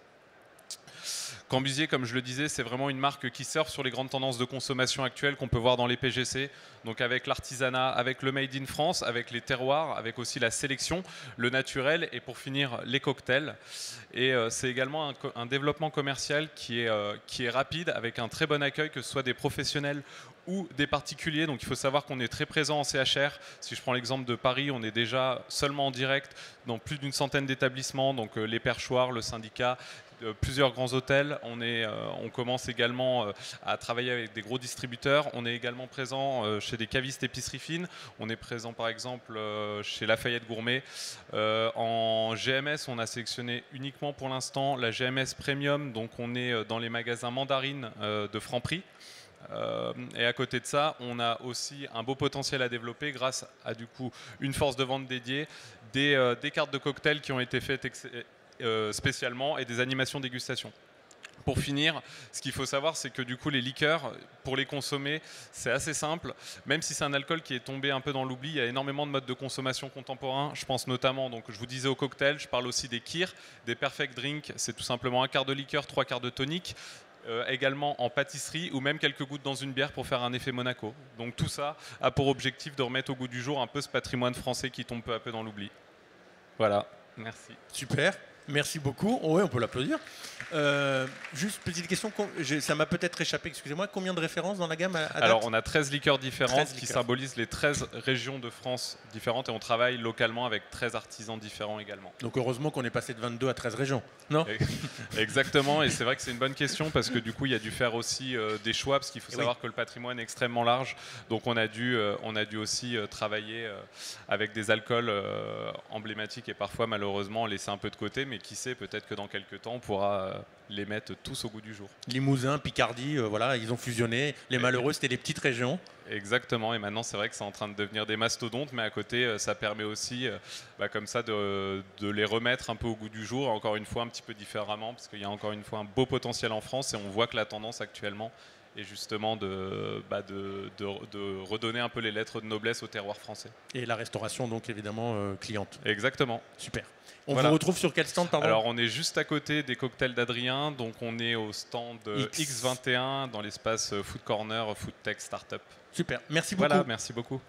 Cambusier, comme je le disais, c'est vraiment une marque qui surfe sur les grandes tendances de consommation actuelles qu'on peut voir dans les P G C, donc avec l'artisanat, avec le Made in France, avec les terroirs, avec aussi la sélection, le naturel et pour finir les cocktails. Et euh, c'est également un, un développement commercial qui est, euh, qui est rapide, avec un très bon accueil, que ce soit des professionnels ou des particuliers. Donc il faut savoir qu'on est très présent en C H R. Si je prends l'exemple de Paris, on est déjà seulement en direct dans plus d'une centaine d'établissements, donc euh, les Perchoirs, le syndicat, euh, plusieurs grands hôtels. On, est, euh, on commence également euh, à travailler avec des gros distributeurs. On est également présent euh, chez des cavistes épiceries fines. On est présent par exemple euh, chez Lafayette Gourmet. Euh, en G M S, on a sélectionné uniquement pour l'instant la G M S Premium, donc on est dans les magasins Mandarine euh, de Franprix. Euh, et à côté de ça, on a aussi un beau potentiel à développer grâce à du coup une force de vente dédiée, des, euh, des cartes de cocktails qui ont été faites euh, spécialement et des animations dégustation. Pour finir, ce qu'il faut savoir, c'est que du coup les liqueurs, pour les consommer, c'est assez simple. Même si c'est un alcool qui est tombé un peu dans l'oubli, il y a énormément de modes de consommation contemporains. Je pense notamment, donc je vous disais au cocktail, je parle aussi des kirs, des perfect drinks. C'est tout simplement un quart de liqueur, trois quarts de tonique. Euh, également en pâtisserie ou même quelques gouttes dans une bière pour faire un effet Monaco. Donc tout ça a pour objectif de remettre au goût du jour un peu ce patrimoine français qui tombe peu à peu dans l'oubli. Voilà, merci. Super, merci beaucoup. Oh oui, on peut l'applaudir. Euh, juste petite question, ça m'a peut-être échappé, excusez-moi, combien de références dans la gamme à, à date? Alors on a treize liqueurs différentes treize qui liqueurs. symbolisent les treize régions de France différentes et on travaille localement avec treize artisans différents également. Donc heureusement qu'on est passé de vingt-deux à treize régions, non? Exactement, et c'est vrai que c'est une bonne question parce que du coup il y a dû faire aussi euh, des choix parce qu'il faut et savoir oui. que le patrimoine est extrêmement large, donc on a dû, euh, on a dû aussi euh, travailler euh, avec des alcools euh, emblématiques et parfois malheureusement laisser un peu de côté, mais qui sait, peut-être que dans quelques temps on pourra euh, les mettre tous au goût du jour. Limousin, Picardie, euh, voilà, ils ont fusionné. Les malheureux, c'était les petites régions. Exactement, et maintenant c'est vrai que c'est en train de devenir des mastodontes, mais à côté euh, ça permet aussi euh, bah, comme ça de, de les remettre un peu au goût du jour, encore une fois un petit peu différemment, parce qu'il y a encore une fois un beau potentiel en France et on voit que la tendance actuellement est justement de, bah, de, de, de redonner un peu les lettres de noblesse au terroir français. Et la restauration donc évidemment euh, cliente. Exactement. Super. On voilà. vous retrouve sur quel stand, pardon? Alors on est juste à côté des cocktails d'Adrien, donc on est au stand X, X vingt et un dans l'espace Food Corner, Food Tech Startup. Super, merci beaucoup. Voilà, merci beaucoup.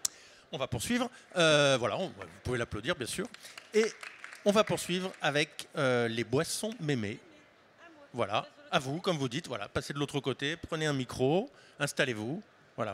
On va poursuivre. Euh, voilà, on, vous pouvez l'applaudir bien sûr. Et on va poursuivre avec euh, les boissons mémées. Voilà, à vous, comme vous dites, voilà, passez de l'autre côté, prenez un micro, installez-vous. Voilà.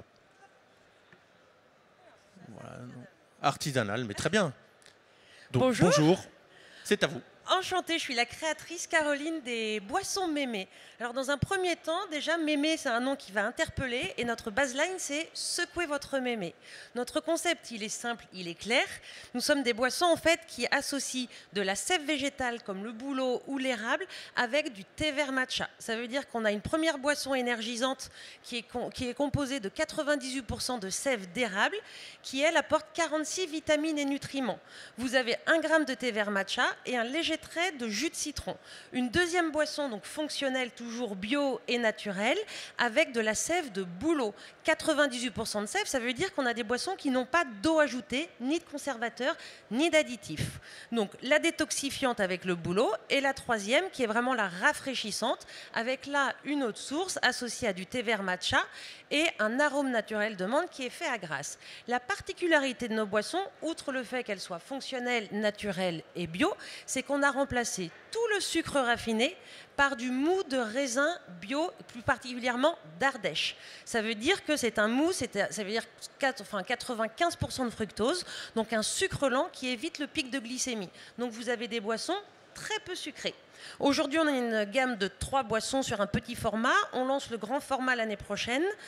Voilà. Artisanal, mais très bien. Donc, bonjour. Bonjour, c'est à vous. Enchantée, je suis la créatrice Caroline des boissons mémées. Alors dans un premier temps, déjà mémé c'est un nom qui va interpeller et notre baseline c'est secouer votre mémé. Notre concept il est simple, il est clair. Nous sommes des boissons en fait qui associent de la sève végétale comme le bouleau ou l'érable avec du thé vert matcha. Ça veut dire qu'on a une première boisson énergisante qui est, qui est composée de quatre-vingt-dix-huit pour cent de sève d'érable qui elle apporte quarante-six vitamines et nutriments. Vous avez un gramme de thé vert matcha et un léger trait de jus de citron. Une deuxième boisson donc fonctionnelle, toujours bio et naturelle, avec de la sève de bouleau. quatre-vingt-dix-huit pour cent de sève, ça veut dire qu'on a des boissons qui n'ont pas d'eau ajoutée, ni de conservateur, ni d'additifs. Donc la détoxifiante avec le bouleau et la troisième qui est vraiment la rafraîchissante, avec là une autre source associée à du thé vert matcha et un arôme naturel de menthe qui est fait à Grasse. La particularité de nos boissons, outre le fait qu'elles soient fonctionnelles, naturelles et bio, c'est qu'on a remplacé tout le sucre raffiné par du mou de raisin bio, plus particulièrement d'Ardèche. Ça veut dire que c'est un mou, ça veut dire quatre-vingt-quinze pour cent de fructose, donc un sucre lent qui évite le pic de glycémie. Donc vous avez des boissons très peu sucrées. Aujourd'hui, on a une gamme de trois boissons sur un petit format. On lance le grand format l'année prochaine.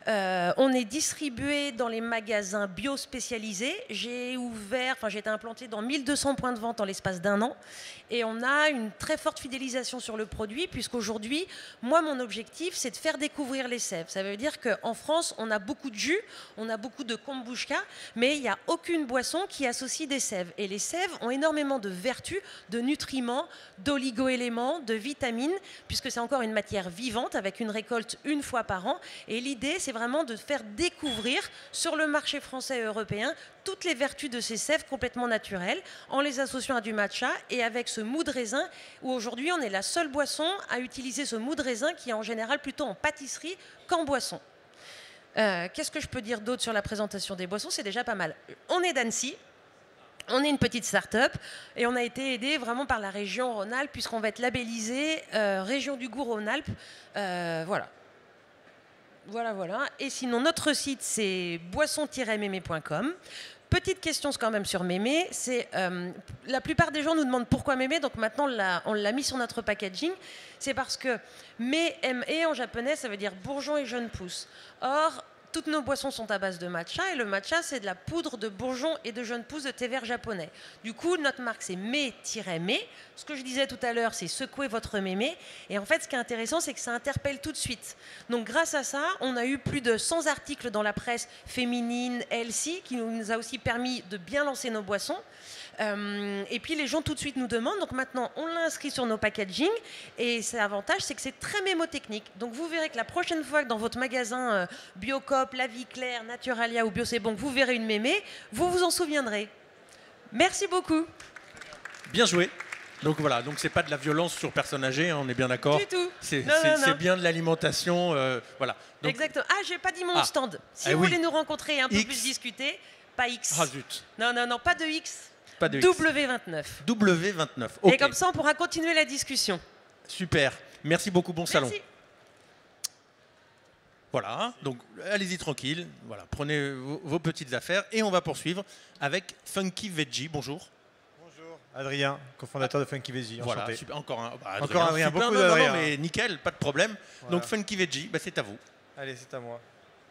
Euh, on est distribué dans les magasins bio spécialisés. J'ai ouvert, enfin j'ai été implanté dans mille deux cents points de vente en l'espace d'un an. Et on a une très forte fidélisation sur le produit, puisqu'aujourd'hui, moi, mon objectif, c'est de faire découvrir les sèves. Ça veut dire qu'en France, on a beaucoup de jus, on a beaucoup de kombucha, mais il n'y a aucune boisson qui associe des sèves. Et les sèves ont énormément de vertus, de nutriments, d'oligo-éléments, de vitamines, puisque c'est encore une matière vivante avec une récolte une fois par an. Et l'idée, c'est vraiment de faire découvrir sur le marché français et européen toutes les vertus de ces sèves complètement naturelles en les associant à du matcha et avec ce mou de raisin où aujourd'hui on est la seule boisson à utiliser ce mou de raisin qui est en général plutôt en pâtisserie qu'en boisson. Euh, Qu'est-ce que je peux dire d'autre sur la présentation des boissons? C'est déjà pas mal. On est d'Annecy. On est une petite start-up et on a été aidé vraiment par la région Rhône-Alpes puisqu'on va être labellisé euh, région du goût Rhône-Alpes. Euh, voilà. Voilà, voilà. Et sinon, notre site, c'est boisson tiret mémé point com. Petite question quand même sur Mémé, c'est euh, la plupart des gens nous demandent pourquoi Mémé, donc maintenant on l'a mis sur notre packaging. C'est parce que Mé, M-E en japonais, ça veut dire bourgeon et jeune pousse. Or, toutes nos boissons sont à base de matcha et le matcha, c'est de la poudre de bourgeon et de jeune pousse de thé vert japonais. Du coup, notre marque, c'est Mé-Mé. Ce que je disais tout à l'heure, c'est secouer votre mémé. Et en fait, ce qui est intéressant, c'est que ça interpelle tout de suite. Donc, grâce à ça, on a eu plus de cent articles dans la presse féminine, healthy, qui nous a aussi permis de bien lancer nos boissons. Euh, et puis les gens tout de suite nous demandent, donc maintenant on l'a inscrit sur nos packaging et l'avantage c'est que c'est très mémotechnique. Donc vous verrez que la prochaine fois que dans votre magasin euh, Biocop, La Vie Claire, Naturalia ou Bio C'est Bon, vous verrez une mémé, vous vous en souviendrez. Merci beaucoup. Bien joué. Donc voilà, donc c'est pas de la violence sur personnes âgées, hein, on est bien d'accord. Du tout. C'est bien de l'alimentation, euh, voilà. Donc, exactement. Ah, j'ai pas dit mon ah. stand. Si eh vous oui. voulez nous rencontrer et un peu X. plus discuter, pas X. Ah zut. Non, non, non, pas de X. Pas de W vingt-neuf. W vingt-neuf. Okay. Et comme ça, on pourra continuer la discussion. Super. Merci beaucoup, bon Merci. salon. Voilà, donc allez-y tranquille. Voilà, prenez vos, vos petites affaires et on va poursuivre avec Funky Veggie. Bonjour. Bonjour, Adrien, cofondateur de Funky Veggie. Voilà, Enchanté. super, encore un. Bah, Adrien, encore Adrien, super, beaucoup non, non, d'Adrien. non, mais nickel, pas de problème. Voilà. Donc Funky Veggie, bah, c'est à vous. Allez, c'est à moi.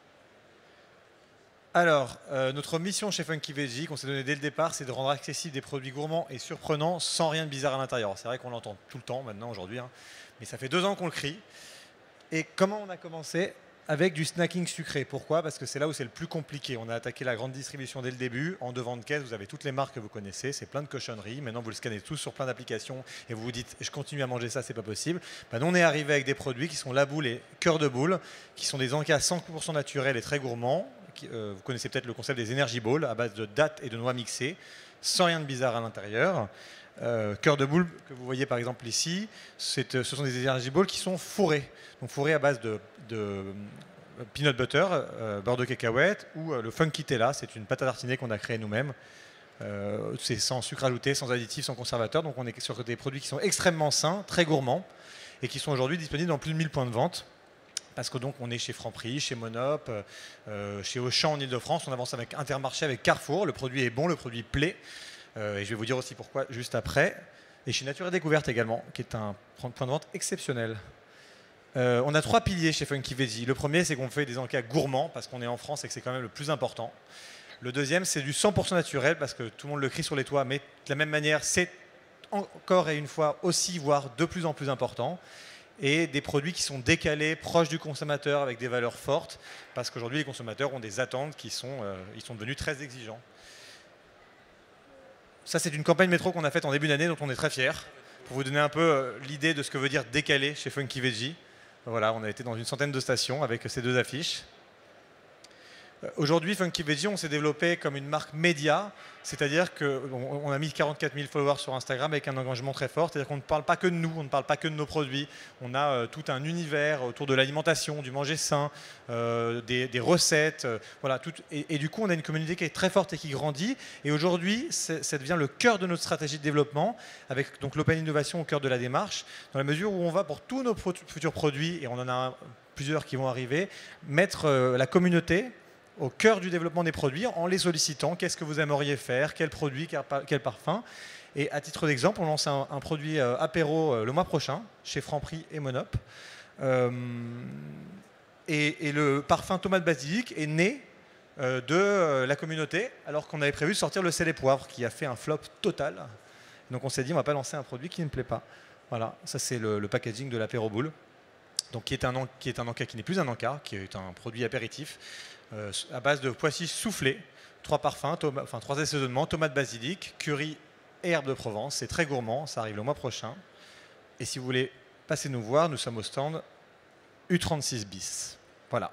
Alors, euh, notre mission chez Funky Veggie, qu'on s'est donné dès le départ, c'est de rendre accessibles des produits gourmands et surprenants sans rien de bizarre à l'intérieur. C'est vrai qu'on l'entend tout le temps maintenant, aujourd'hui, hein, mais ça fait deux ans qu'on le crie. Et comment on a commencé? Avec du snacking sucré. Pourquoi? Parce que c'est là où c'est le plus compliqué. On a attaqué la grande distribution dès le début. En devant de caisse, vous avez toutes les marques que vous connaissez. C'est plein de cochonneries. Maintenant, vous le scannez tous sur plein d'applications et vous vous dites « je continue à manger ça, c'est pas possible ». Ben, nous, on est arrivé avec des produits qui sont la boule et cœur de boule, qui sont des encas cent pour cent naturels et très gourmands. Qui, euh, vous connaissez peut-être le concept des Energy Balls à base de dattes et de noix mixées, sans rien de bizarre à l'intérieur. Euh, cœur de boule que vous voyez par exemple ici, ce sont des Energy Balls qui sont fourrés. Donc fourrés à base de, de peanut butter, euh, beurre de cacahuète ou euh, le Funky Tella, c'est une pâte à tartiner qu'on a créée nous-mêmes. Euh, c'est sans sucre ajouté, sans additifs, sans conservateur. Donc on est sur des produits qui sont extrêmement sains, très gourmands et qui sont aujourd'hui disponibles dans plus de mille points de vente. Parce que donc on est chez Franprix, chez Monop, euh, chez Auchan en Ile-de-France, on avance avec Intermarché, avec Carrefour. Le produit est bon, le produit plaît. Euh, et je vais vous dire aussi pourquoi juste après. Et chez Nature et Découverte également, qui est un point de vente exceptionnel. Euh, on a trois piliers chez Funky Veggie. Le premier, c'est qu'on fait des encas gourmands, parce qu'on est en France et que c'est quand même le plus important. Le deuxième, c'est du cent pour cent naturel, parce que tout le monde le crie sur les toits, mais de la même manière, c'est encore et une fois aussi, voire de plus en plus important. Et des produits qui sont décalés, proches du consommateur, avec des valeurs fortes, parce qu'aujourd'hui, les consommateurs ont des attentes qui sont, euh, ils sont devenus très exigeants. Ça, c'est une campagne métro qu'on a faite en début d'année, dont on est très fiers, pour vous donner un peu euh, l'idée de ce que veut dire décalé chez Funky Veggie. Voilà, on a été dans une centaine de stations avec ces deux affiches. Aujourd'hui, Funky Veggie, on s'est développé comme une marque média, c'est-à-dire qu'on a mis quarante-quatre mille followers sur Instagram avec un engagement très fort, c'est-à-dire qu'on ne parle pas que de nous, on ne parle pas que de nos produits, on a euh, tout un univers autour de l'alimentation, du manger sain, euh, des, des recettes, euh, voilà, tout, et, et du coup, on a une communauté qui est très forte et qui grandit, et aujourd'hui, ça devient le cœur de notre stratégie de développement, avec donc l'open innovation au cœur de la démarche, dans la mesure où on va pour tous nos pro futurs produits, et on en a plusieurs qui vont arriver, mettre euh, la communauté au cœur du développement des produits en les sollicitant. Qu'est-ce que vous aimeriez faire? Quel produit? Quel parfum? Et à titre d'exemple, on lance un, un produit euh, apéro euh, le mois prochain chez Franprix et Monop. Euh, Et, et le parfum tomate basilic est né euh, de euh, la communauté, alors qu'on avait prévu de sortir le sel et poivre, qui a fait un flop total. Donc on s'est dit, on ne va pas lancer un produit qui ne plaît pas. Voilà, ça c'est le, le packaging de l'apéro boule, donc qui est un qui est un encas qui n'est plus un encas, qui est un produit apéritif euh, à base de pois chiches soufflés, trois parfums, enfin trois assaisonnements, tomate basilic, curry et herbes de Provence. C'est très gourmand, ça arrive le mois prochain. Et si vous voulez passer nous voir, nous sommes au stand U trente-six bis. Voilà.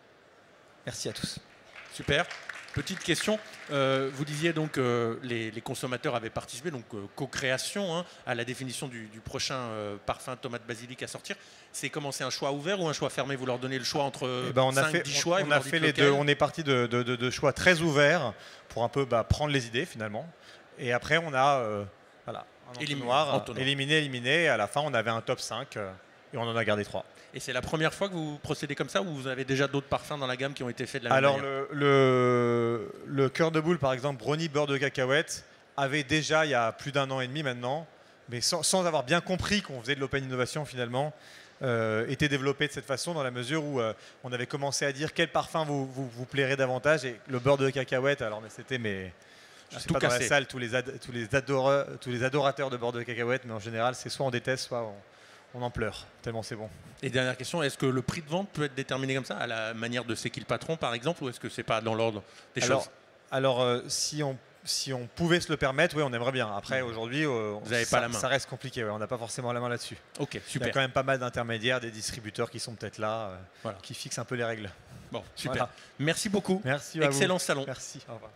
Merci à tous. Super. Petite question. Euh, vous disiez donc que euh, les, les consommateurs avaient participé, donc euh, co-création hein, à la définition du, du prochain euh, parfum tomate basilic à sortir. C'est comment, c'est un choix ouvert ou un choix fermé? Vous leur donnez le choix entre eh ben on cinq, a fait, dix choix on, et vous on a leur fait dites les lequel. deux. On est parti de, de, de, de choix très ouverts pour un peu bah, prendre les idées finalement. Et après on a euh, voilà, un entonnoir, entonnoir. éliminé, éliminé. Et à la fin on avait un top cinq euh, et on en a gardé trois. Et c'est la première fois que vous procédez comme ça ou vous avez déjà d'autres parfums dans la gamme qui ont été faits de la Alors même manière? le, le, le cœur de boule par exemple, brownie beurre de cacahuète, avait déjà il y a plus d'un an et demi maintenant, mais sans, sans avoir bien compris qu'on faisait de l'open innovation finalement, euh, était développé de cette façon dans la mesure où euh, on avait commencé à dire quel parfum vous, vous, vous plairait davantage, et le beurre de cacahuète, alors mais c'était mais je sais tout pas dans cassé. la salle tous les, ad, tous, les adoreurs, tous les adorateurs de beurre de cacahuète, mais en général c'est soit on déteste soit on, on en pleure, tellement c'est bon. Et dernière question, est-ce que le prix de vente peut être déterminé comme ça, à la manière de C'est qui le patron par exemple, ou est-ce que c'est pas dans l'ordre des alors, choses? Alors euh, si on Si on pouvait se le permettre, oui, on aimerait bien. Après, aujourd'hui, euh, vous n'avez ça, pas la main. Ça reste compliqué. Ouais, on n'a pas forcément la main là-dessus. Ok, super. Il y a quand même pas mal d'intermédiaires, des distributeurs qui sont peut-être là, euh, voilà. qui fixent un peu les règles. Bon, super. Voilà. Merci beaucoup. Merci. À Excellent vous. salon. Merci. Au revoir.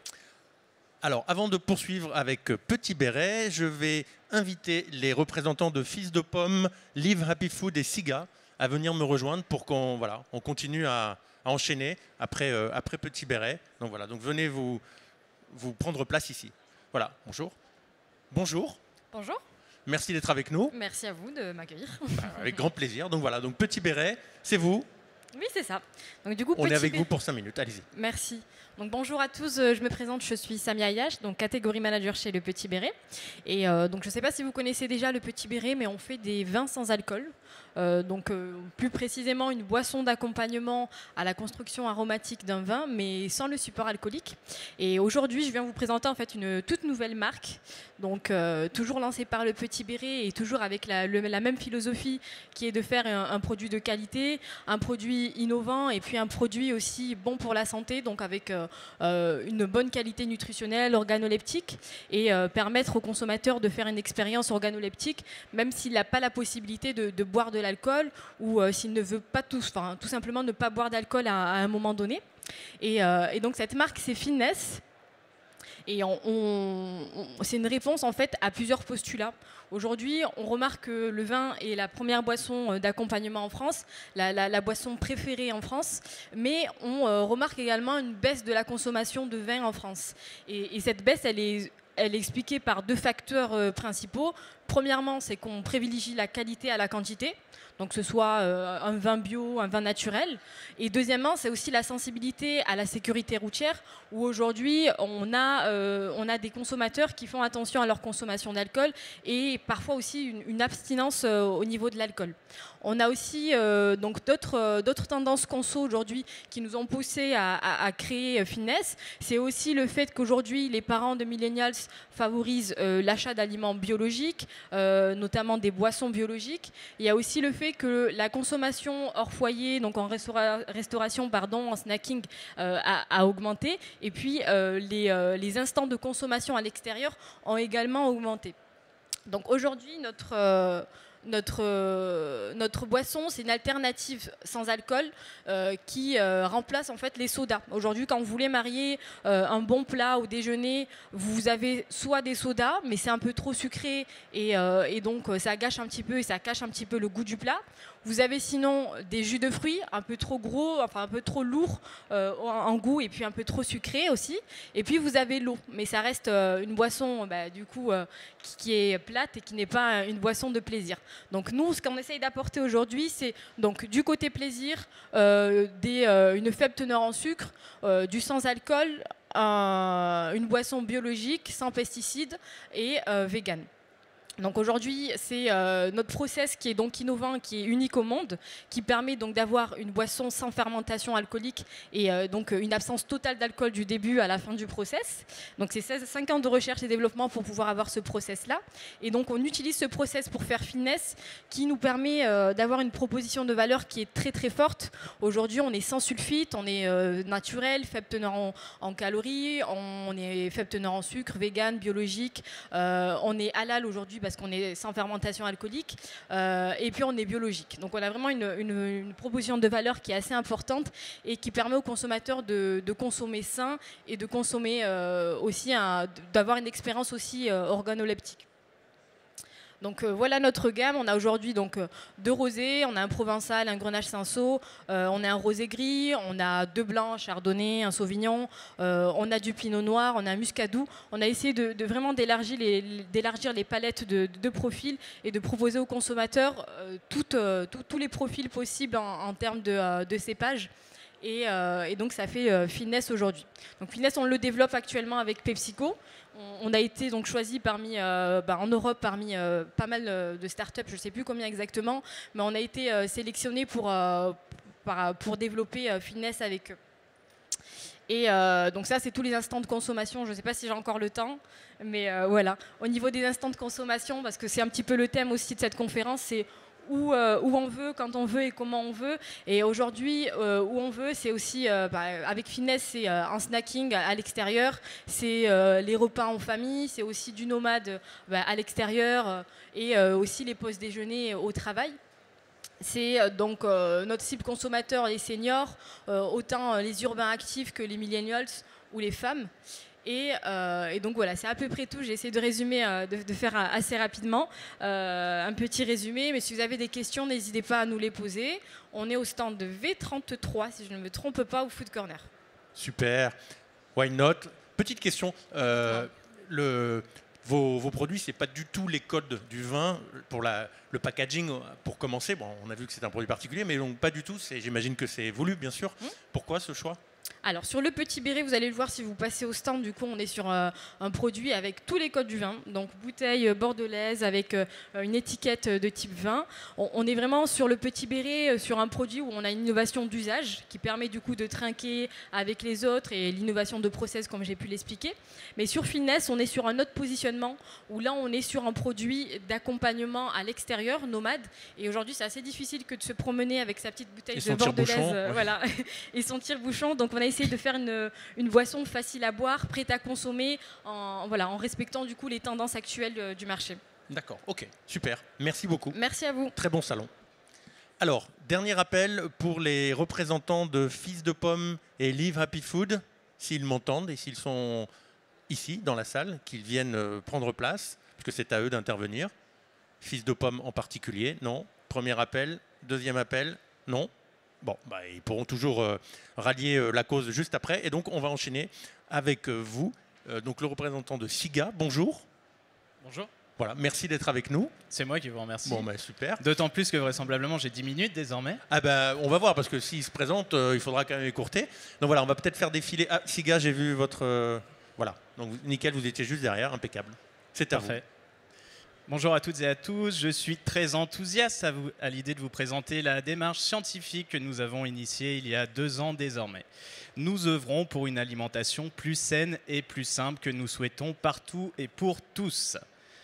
Alors, avant de poursuivre avec Petit Béret, je vais inviter les représentants de Fils de Pomme, Live Happy Food et Siga à venir me rejoindre pour qu'on voilà, on continue à, à enchaîner après, euh, après Petit Béret. Donc voilà, donc venez vous, vous prendre place ici. Voilà, bonjour. Bonjour. Bonjour. Merci d'être avec nous. Merci à vous de m'accueillir. Bah, avec grand plaisir. Donc voilà, donc Petit Béret, c'est vous. Oui, c'est ça. Donc du coup, on est avec Bé... vous pour cinq minutes. Allez-y. Merci. Donc bonjour à tous, je me présente, je suis Samia Ayash, donc catégorie manager chez Le Petit Béret. Et euh, donc je ne sais pas si vous connaissez déjà Le Petit Béret, mais on fait des vins sans alcool. Euh, donc euh, plus précisément une boisson d'accompagnement à la construction aromatique d'un vin, mais sans le support alcoolique. Et aujourd'hui, je viens vous présenter en fait une toute nouvelle marque, donc euh, toujours lancée par Le Petit Béret et toujours avec la, le, la même philosophie qui est de faire un, un produit de qualité, un produit innovant et puis un produit aussi bon pour la santé, donc avec euh, euh, une bonne qualité nutritionnelle, organoleptique, et euh, permettre au consommateur de faire une expérience organoleptique, même s'il n'a pas la possibilité de, de boire de l'alcool ou euh, s'il ne veut pas tout, enfin, tout simplement ne pas boire d'alcool à, à un moment donné. Et, euh, et donc cette marque, c'est Finesse. Et on, on, on, c'est une réponse en fait à plusieurs postulats. Aujourd'hui, on remarque que le vin est la première boisson d'accompagnement en France, la, la, la boisson préférée en France, mais on euh, remarque également une baisse de la consommation de vin en France. Et, et cette baisse, elle est, elle est expliquée par deux facteurs euh, principaux. Premièrement, c'est qu'on privilégie la qualité à la quantité, donc que ce soit euh, un vin bio, un vin naturel. Et deuxièmement, c'est aussi la sensibilité à la sécurité routière, où aujourd'hui, on a, euh, on a des consommateurs qui font attention à leur consommation d'alcool et parfois aussi une, une abstinence euh, au niveau de l'alcool. On a aussi euh, donc d'autres, euh, d'autres tendances conso aujourd'hui qui nous ont poussé à, à, à créer euh, Finesse. C'est aussi le fait qu'aujourd'hui, les parents de millennials favorisent euh, l'achat d'aliments biologiques, euh, notamment des boissons biologiques. Il y a aussi le fait que la consommation hors foyer, donc en restaura- restauration, pardon, en snacking, euh, a, a augmenté. Et puis, euh, les, euh, les instants de consommation à l'extérieur ont également augmenté. Donc aujourd'hui, notre... Euh, Notre, euh, notre boisson, c'est une alternative sans alcool euh, qui euh, remplace en fait les sodas. Aujourd'hui, quand vous voulez marier euh, un bon plat au déjeuner, vous avez soit des sodas, mais c'est un peu trop sucré et, euh, et donc ça gâche un petit peu et ça cache un petit peu le goût du plat. Vous avez sinon des jus de fruits un peu trop gros, enfin un peu trop lourds euh, en, en goût et puis un peu trop sucré aussi. Et puis vous avez l'eau, mais ça reste euh, une boisson bah, du coup euh, qui, qui est plate et qui n'est pas une boisson de plaisir. Donc nous, ce qu'on essaye d'apporter aujourd'hui, c'est donc du côté plaisir, euh, des, euh, une faible teneur en sucre, euh, du sans alcool, euh, une boisson biologique, sans pesticides et euh, vegan. Donc aujourd'hui, c'est euh, notre process qui est donc innovant, qui est unique au monde, qui permet donc d'avoir une boisson sans fermentation alcoolique et euh, donc une absence totale d'alcool du début à la fin du process. Donc c'est cinq ans de recherche et développement pour pouvoir avoir ce process-là. Et donc on utilise ce process pour faire finesse, qui nous permet euh, d'avoir une proposition de valeur qui est très très forte. Aujourd'hui, on est sans sulfite, on est euh, naturel, faible teneur en, en calories, on est faible teneur en sucre, vegan, biologique, euh, on est halal aujourd'hui parce qu'on est sans fermentation alcoolique, euh, et puis on est biologique. Donc on a vraiment une, une, une proposition de valeur qui est assez importante et qui permet aux consommateurs de, de consommer sain et de consommer euh, aussi, d'avoir une expérience aussi euh, organoleptique. Donc euh, voilà notre gamme. On a aujourd'hui donc euh, deux rosés, on a un provençal, un grenache cinsault, euh, on a un rosé gris, on a deux blancs, chardonnay, un sauvignon, euh, on a du pinot noir, on a un muscadou. On a essayé de, de vraiment d'élargir les, d'élargir les palettes de, de profils et de proposer aux consommateurs euh, toutes, euh, tout, tous les profils possibles en, en termes de, euh, de cépages. Et, euh, et donc ça fait euh, Finesse aujourd'hui. Donc Finesse, on le développe actuellement avec PepsiCo. On, on a été donc choisi parmi, euh, bah, en Europe parmi euh, pas mal euh, de startups, je ne sais plus combien exactement, mais on a été euh, sélectionné pour, euh, pour, pour développer euh, Finesse avec eux. Et euh, donc ça, c'est tous les instants de consommation. Je ne sais pas si j'ai encore le temps, mais euh, voilà. Au niveau des instants de consommation, parce que c'est un petit peu le thème aussi de cette conférence, c'est Où, euh, où on veut, quand on veut et comment on veut. Et aujourd'hui, euh, où on veut, c'est aussi, euh, bah, avec Finesse, c'est euh, un snacking à, à l'extérieur, c'est euh, les repas en famille, c'est aussi du nomade bah, à l'extérieur euh, et euh, aussi les pauses déjeuner au travail. C'est euh, donc euh, notre cible consommateur, les seniors, euh, autant les urbains actifs que les millennials ou les femmes. Et, euh, et donc voilà, c'est à peu près tout. J'ai essayé de résumer, euh, de, de faire assez rapidement euh, un petit résumé. Mais si vous avez des questions, n'hésitez pas à nous les poser. On est au stand de V trente-trois, si je ne me trompe pas, au Food Corner. Super. Why not? Petite question. Euh, le, vos, vos produits, ce n'est pas du tout les codes du vin pour la, le packaging, pour commencer. Bon, on a vu que c'est un produit particulier, mais donc pas du tout. J'imagine que c'est voulu, bien sûr. Mmh. Pourquoi ce choix? Alors sur le petit béret, vous allez le voir si vous passez au stand, du coup on est sur euh, un produit avec tous les codes du vin, donc bouteille bordelaise avec euh, une étiquette de type vin. On, on est vraiment sur le petit béret, euh, sur un produit où on a une innovation d'usage qui permet du coup de trinquer avec les autres et l'innovation de process comme j'ai pu l'expliquer. Mais sur Finesse, on est sur un autre positionnement où là on est sur un produit d'accompagnement à l'extérieur, nomade. Et aujourd'hui c'est assez difficile que de se promener avec sa petite bouteille et de bordelaise euh, ouais. voilà, et son tire-bouchon. Donc on a essayé de faire une, une boisson facile à boire, prête à consommer, en, voilà, en respectant du coup les tendances actuelles euh, du marché. D'accord, ok, super. Merci beaucoup. Merci à vous. Très bon salon. Alors, dernier appel pour les représentants de Fils de Pomme et Live Happy Food, s'ils m'entendent et s'ils sont ici dans la salle, qu'ils viennent prendre place, parce que c'est à eux d'intervenir. Fils de Pomme en particulier, non. Premier appel, deuxième appel, non. Bon, bah, ils pourront toujours euh, rallier euh, la cause juste après. Et donc, on va enchaîner avec euh, vous, euh, donc le représentant de SIGA. Bonjour. Bonjour. Voilà, merci d'être avec nous. C'est moi qui vous remercie. Bon, bah, super. D'autant plus que vraisemblablement, j'ai dix minutes désormais. Ah ben, bah, on va voir, parce que s'il se présente, euh, il faudra quand même écourter. Donc voilà, on va peut-être faire défiler. Ah, SIGA, j'ai vu votre... Euh, voilà, donc nickel, vous étiez juste derrière, impeccable. C'est à Parfait. vous. Bonjour à toutes et à tous, je suis très enthousiaste à, vous, à l'idée de vous présenter la démarche scientifique que nous avons initiée il y a deux ans désormais. Nous œuvrons pour une alimentation plus saine et plus simple que nous souhaitons partout et pour tous.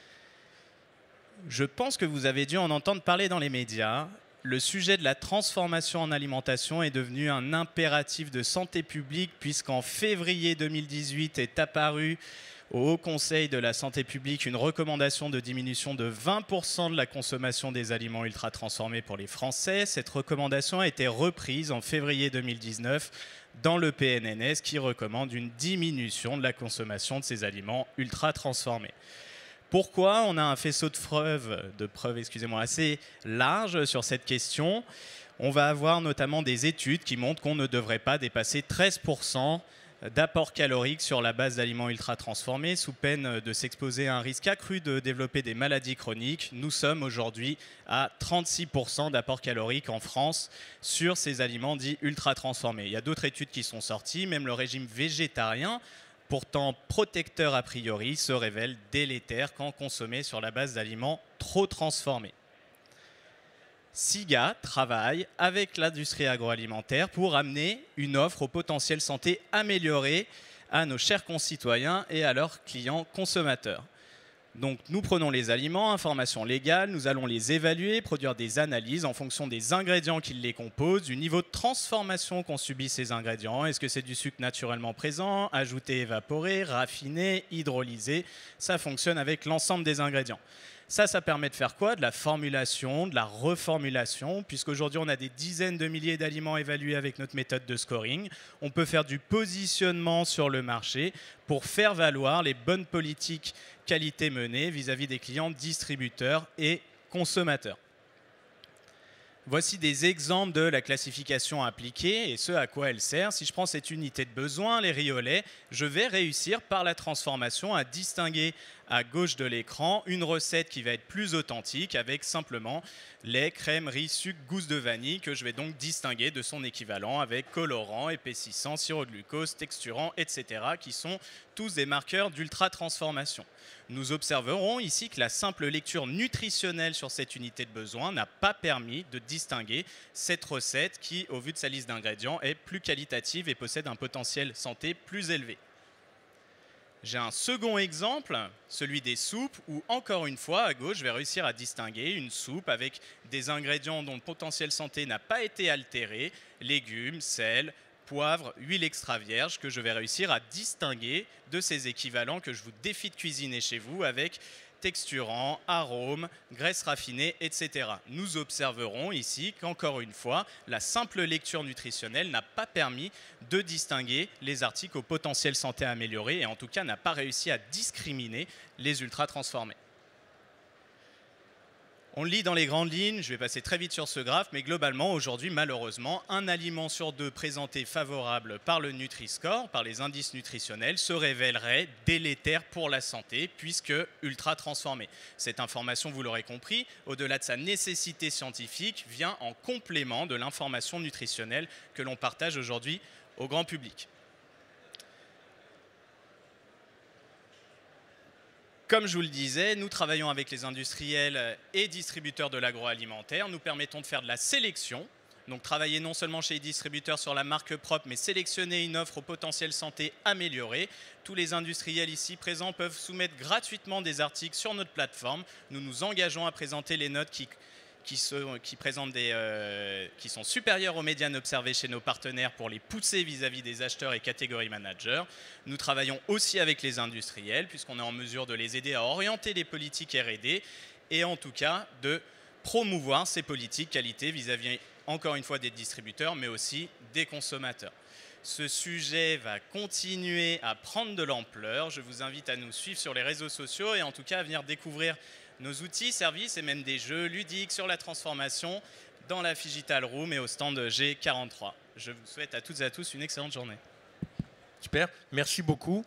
Je pense que vous avez dû en entendre parler dans les médias. Le sujet de la transformation en alimentation est devenu un impératif de santé publique puisqu'en février deux mille dix-huit est apparu au Haut Conseil de la santé publique une recommandation de diminution de vingt pour cent de la consommation des aliments ultra transformés pour les Français. Cette recommandation a été reprise en février deux mille dix-neuf dans le P N N S qui recommande une diminution de la consommation de ces aliments ultra transformés. Pourquoi? On a un faisceau de preuves, de preuves excusez-moi, assez large sur cette question. On va avoir notamment des études qui montrent qu'on ne devrait pas dépasser treize pour cent d'apport calorique sur la base d'aliments ultra transformés sous peine de s'exposer à un risque accru de développer des maladies chroniques. Nous sommes aujourd'hui à trente-six pour cent d'apport calorique en France sur ces aliments dits ultra transformés. Il y a d'autres études qui sont sorties, même le régime végétarien pourtant protecteur a priori, se révèle délétère quand consommé sur la base d'aliments trop transformés. SIGA travaille avec l'industrie agroalimentaire pour amener une offre au potentiel santé améliorée à nos chers concitoyens et à leurs clients consommateurs. Donc nous prenons les aliments, informations légales, nous allons les évaluer, produire des analyses en fonction des ingrédients qui les composent, du niveau de transformation qu'ont subi ces ingrédients. Est-ce que c'est du sucre naturellement présent, ajouté, évaporé, raffiné, hydrolysé? Ça fonctionne avec l'ensemble des ingrédients. Ça, ça permet de faire quoi? De la formulation, de la reformulation, puisqu'aujourd'hui on a des dizaines de milliers d'aliments évalués avec notre méthode de scoring. On peut faire du positionnement sur le marché pour faire valoir les bonnes politiques qualité menées vis-à-vis des clients, distributeurs et consommateurs. Voici des exemples de la classification appliquée et ce à quoi elle sert. Si je prends cette unité de besoin, les riolets, je vais réussir par la transformation à distinguer à gauche de l'écran une recette qui va être plus authentique avec simplement lait, crème, riz, sucre, gousse de vanille que je vais donc distinguer de son équivalent avec colorant, épaississant, sirop de glucose, texturant, et cetera qui sont tous des marqueurs d'ultra-transformation. Nous observerons ici que la simple lecture nutritionnelle sur cette unité de besoin n'a pas permis de distinguer cette recette qui, au vu de sa liste d'ingrédients, est plus qualitative et possède un potentiel santé plus élevé. J'ai un second exemple, celui des soupes, où encore une fois, à gauche, je vais réussir à distinguer une soupe avec des ingrédients dont le potentiel santé n'a pas été altéré, légumes, sel, poivre, huile extra vierge, que je vais réussir à distinguer de ces équivalents que je vous défie de cuisiner chez vous avec texturants, arômes, graisses raffinées, et cetera. Nous observerons ici qu'encore une fois, la simple lecture nutritionnelle n'a pas permis de distinguer les articles au potentiel santé amélioré et en tout cas n'a pas réussi à discriminer les ultra transformés. On le lit dans les grandes lignes, je vais passer très vite sur ce graphe, mais globalement, aujourd'hui, malheureusement, un aliment sur deux présenté favorable par le Nutri-Score, par les indices nutritionnels, se révélerait délétère pour la santé, puisque ultra transformé. Cette information, vous l'aurez compris, au-delà de sa nécessité scientifique, vient en complément de l'information nutritionnelle que l'on partage aujourd'hui au grand public. Comme je vous le disais, nous travaillons avec les industriels et distributeurs de l'agroalimentaire. Nous permettons de faire de la sélection. Donc travailler non seulement chez les distributeurs sur la marque propre, mais sélectionner une offre au potentiel santé amélioré. Tous les industriels ici présents peuvent soumettre gratuitement des articles sur notre plateforme. Nous nous engageons à présenter les notes qui, qui, se, qui, présentent des, euh, qui sont supérieures aux médianes observées chez nos partenaires pour les pousser vis-à-vis des acheteurs et catégories managers. Nous travaillons aussi avec les industriels puisqu'on est en mesure de les aider à orienter les politiques R et D et en tout cas de promouvoir ces politiques qualité vis-à-vis, encore une fois, des distributeurs mais aussi des consommateurs. Ce sujet va continuer à prendre de l'ampleur. Je vous invite à nous suivre sur les réseaux sociaux et en tout cas à venir découvrir nos outils, services et même des jeux ludiques sur la transformation dans la Figital Room et au stand G quarante-trois. Je vous souhaite à toutes et à tous une excellente journée. Super, merci beaucoup.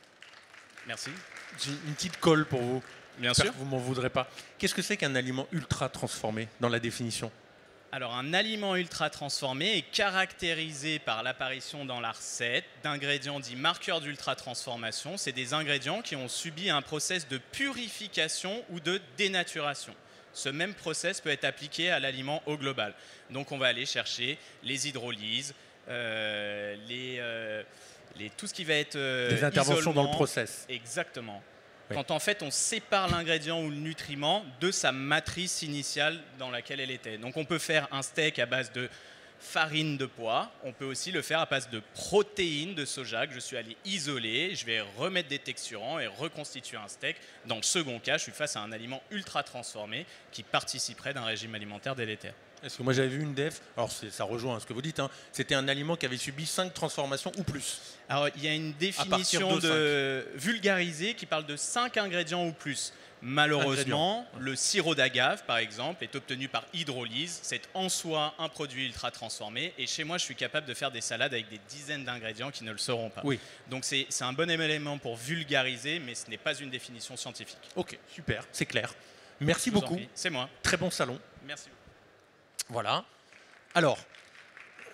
Merci. J'ai une petite colle pour vous. Bien sûr. Vous m'en voudrez pas. Qu'est-ce que c'est qu'un aliment ultra transformé dans la définition ? Alors, un aliment ultra transformé est caractérisé par l'apparition dans la recette d'ingrédients dits marqueurs d'ultra transformation. C'est des ingrédients qui ont subi un process de purification ou de dénaturation. Ce même process peut être appliqué à l'aliment au global. Donc, on va aller chercher les hydrolyses, euh, les, euh, les, tout ce qui va être euh, des interventions isolement. Dans le process. Exactement. Quand en fait on sépare l'ingrédient ou le nutriment de sa matrice initiale dans laquelle elle était. Donc on peut faire un steak à base de farine de pois, on peut aussi le faire à base de protéines de soja que je suis allé isoler, je vais remettre des texturants et reconstituer un steak. Dans le second cas, je suis face à un aliment ultra transformé qui participerait d'un régime alimentaire délétère. Est-ce que moi j'avais vu une def, alors ça rejoint ce que vous dites, hein, c'était un aliment qui avait subi cinq transformations ou plus. Alors il y a une définition de, de vulgarisée qui parle de cinq ingrédients ou plus. Malheureusement, le sirop d'agave, par exemple, est obtenu par hydrolyse. C'est en soi un produit ultra transformé. Et chez moi, je suis capable de faire des salades avec des dizaines d'ingrédients qui ne le seront pas. Oui. Donc c'est un bon élément pour vulgariser, mais ce n'est pas une définition scientifique. Ok, super, c'est clair. Merci beaucoup. C'est moi. Très bon salon. Merci. Voilà. Alors,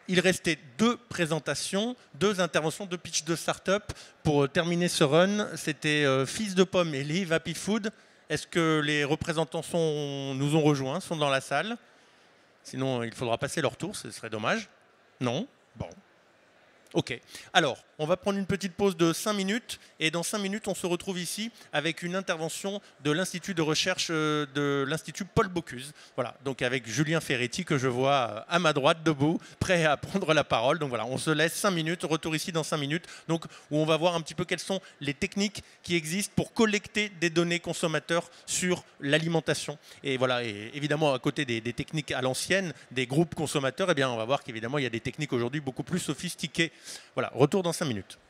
il restait deux présentations, deux interventions, deux pitchs de start-up. Pour terminer ce run, c'était euh, Fils de Pomme et Live Happy Food. Est-ce que les représentants sont, nous ont rejoints, sont dans la salle? Sinon, il faudra passer leur tour, ce serait dommage. Non? Bon. Ok. Alors, on va prendre une petite pause de cinq minutes et dans cinq minutes, on se retrouve ici avec une intervention de l'Institut de recherche de l'Institut Paul Bocuse. Voilà, donc avec Julien Ferretti que je vois à ma droite debout, prêt à prendre la parole. Donc voilà, on se laisse cinq minutes, retour ici dans cinq minutes, donc où on va voir un petit peu quelles sont les techniques qui existent pour collecter des données consommateurs sur l'alimentation. Et voilà, et évidemment à côté des, des techniques à l'ancienne, des groupes consommateurs, eh bien on va voir qu'évidemment il y a des techniques aujourd'hui beaucoup plus sophistiquées. Voilà, retour dans cinq minutes.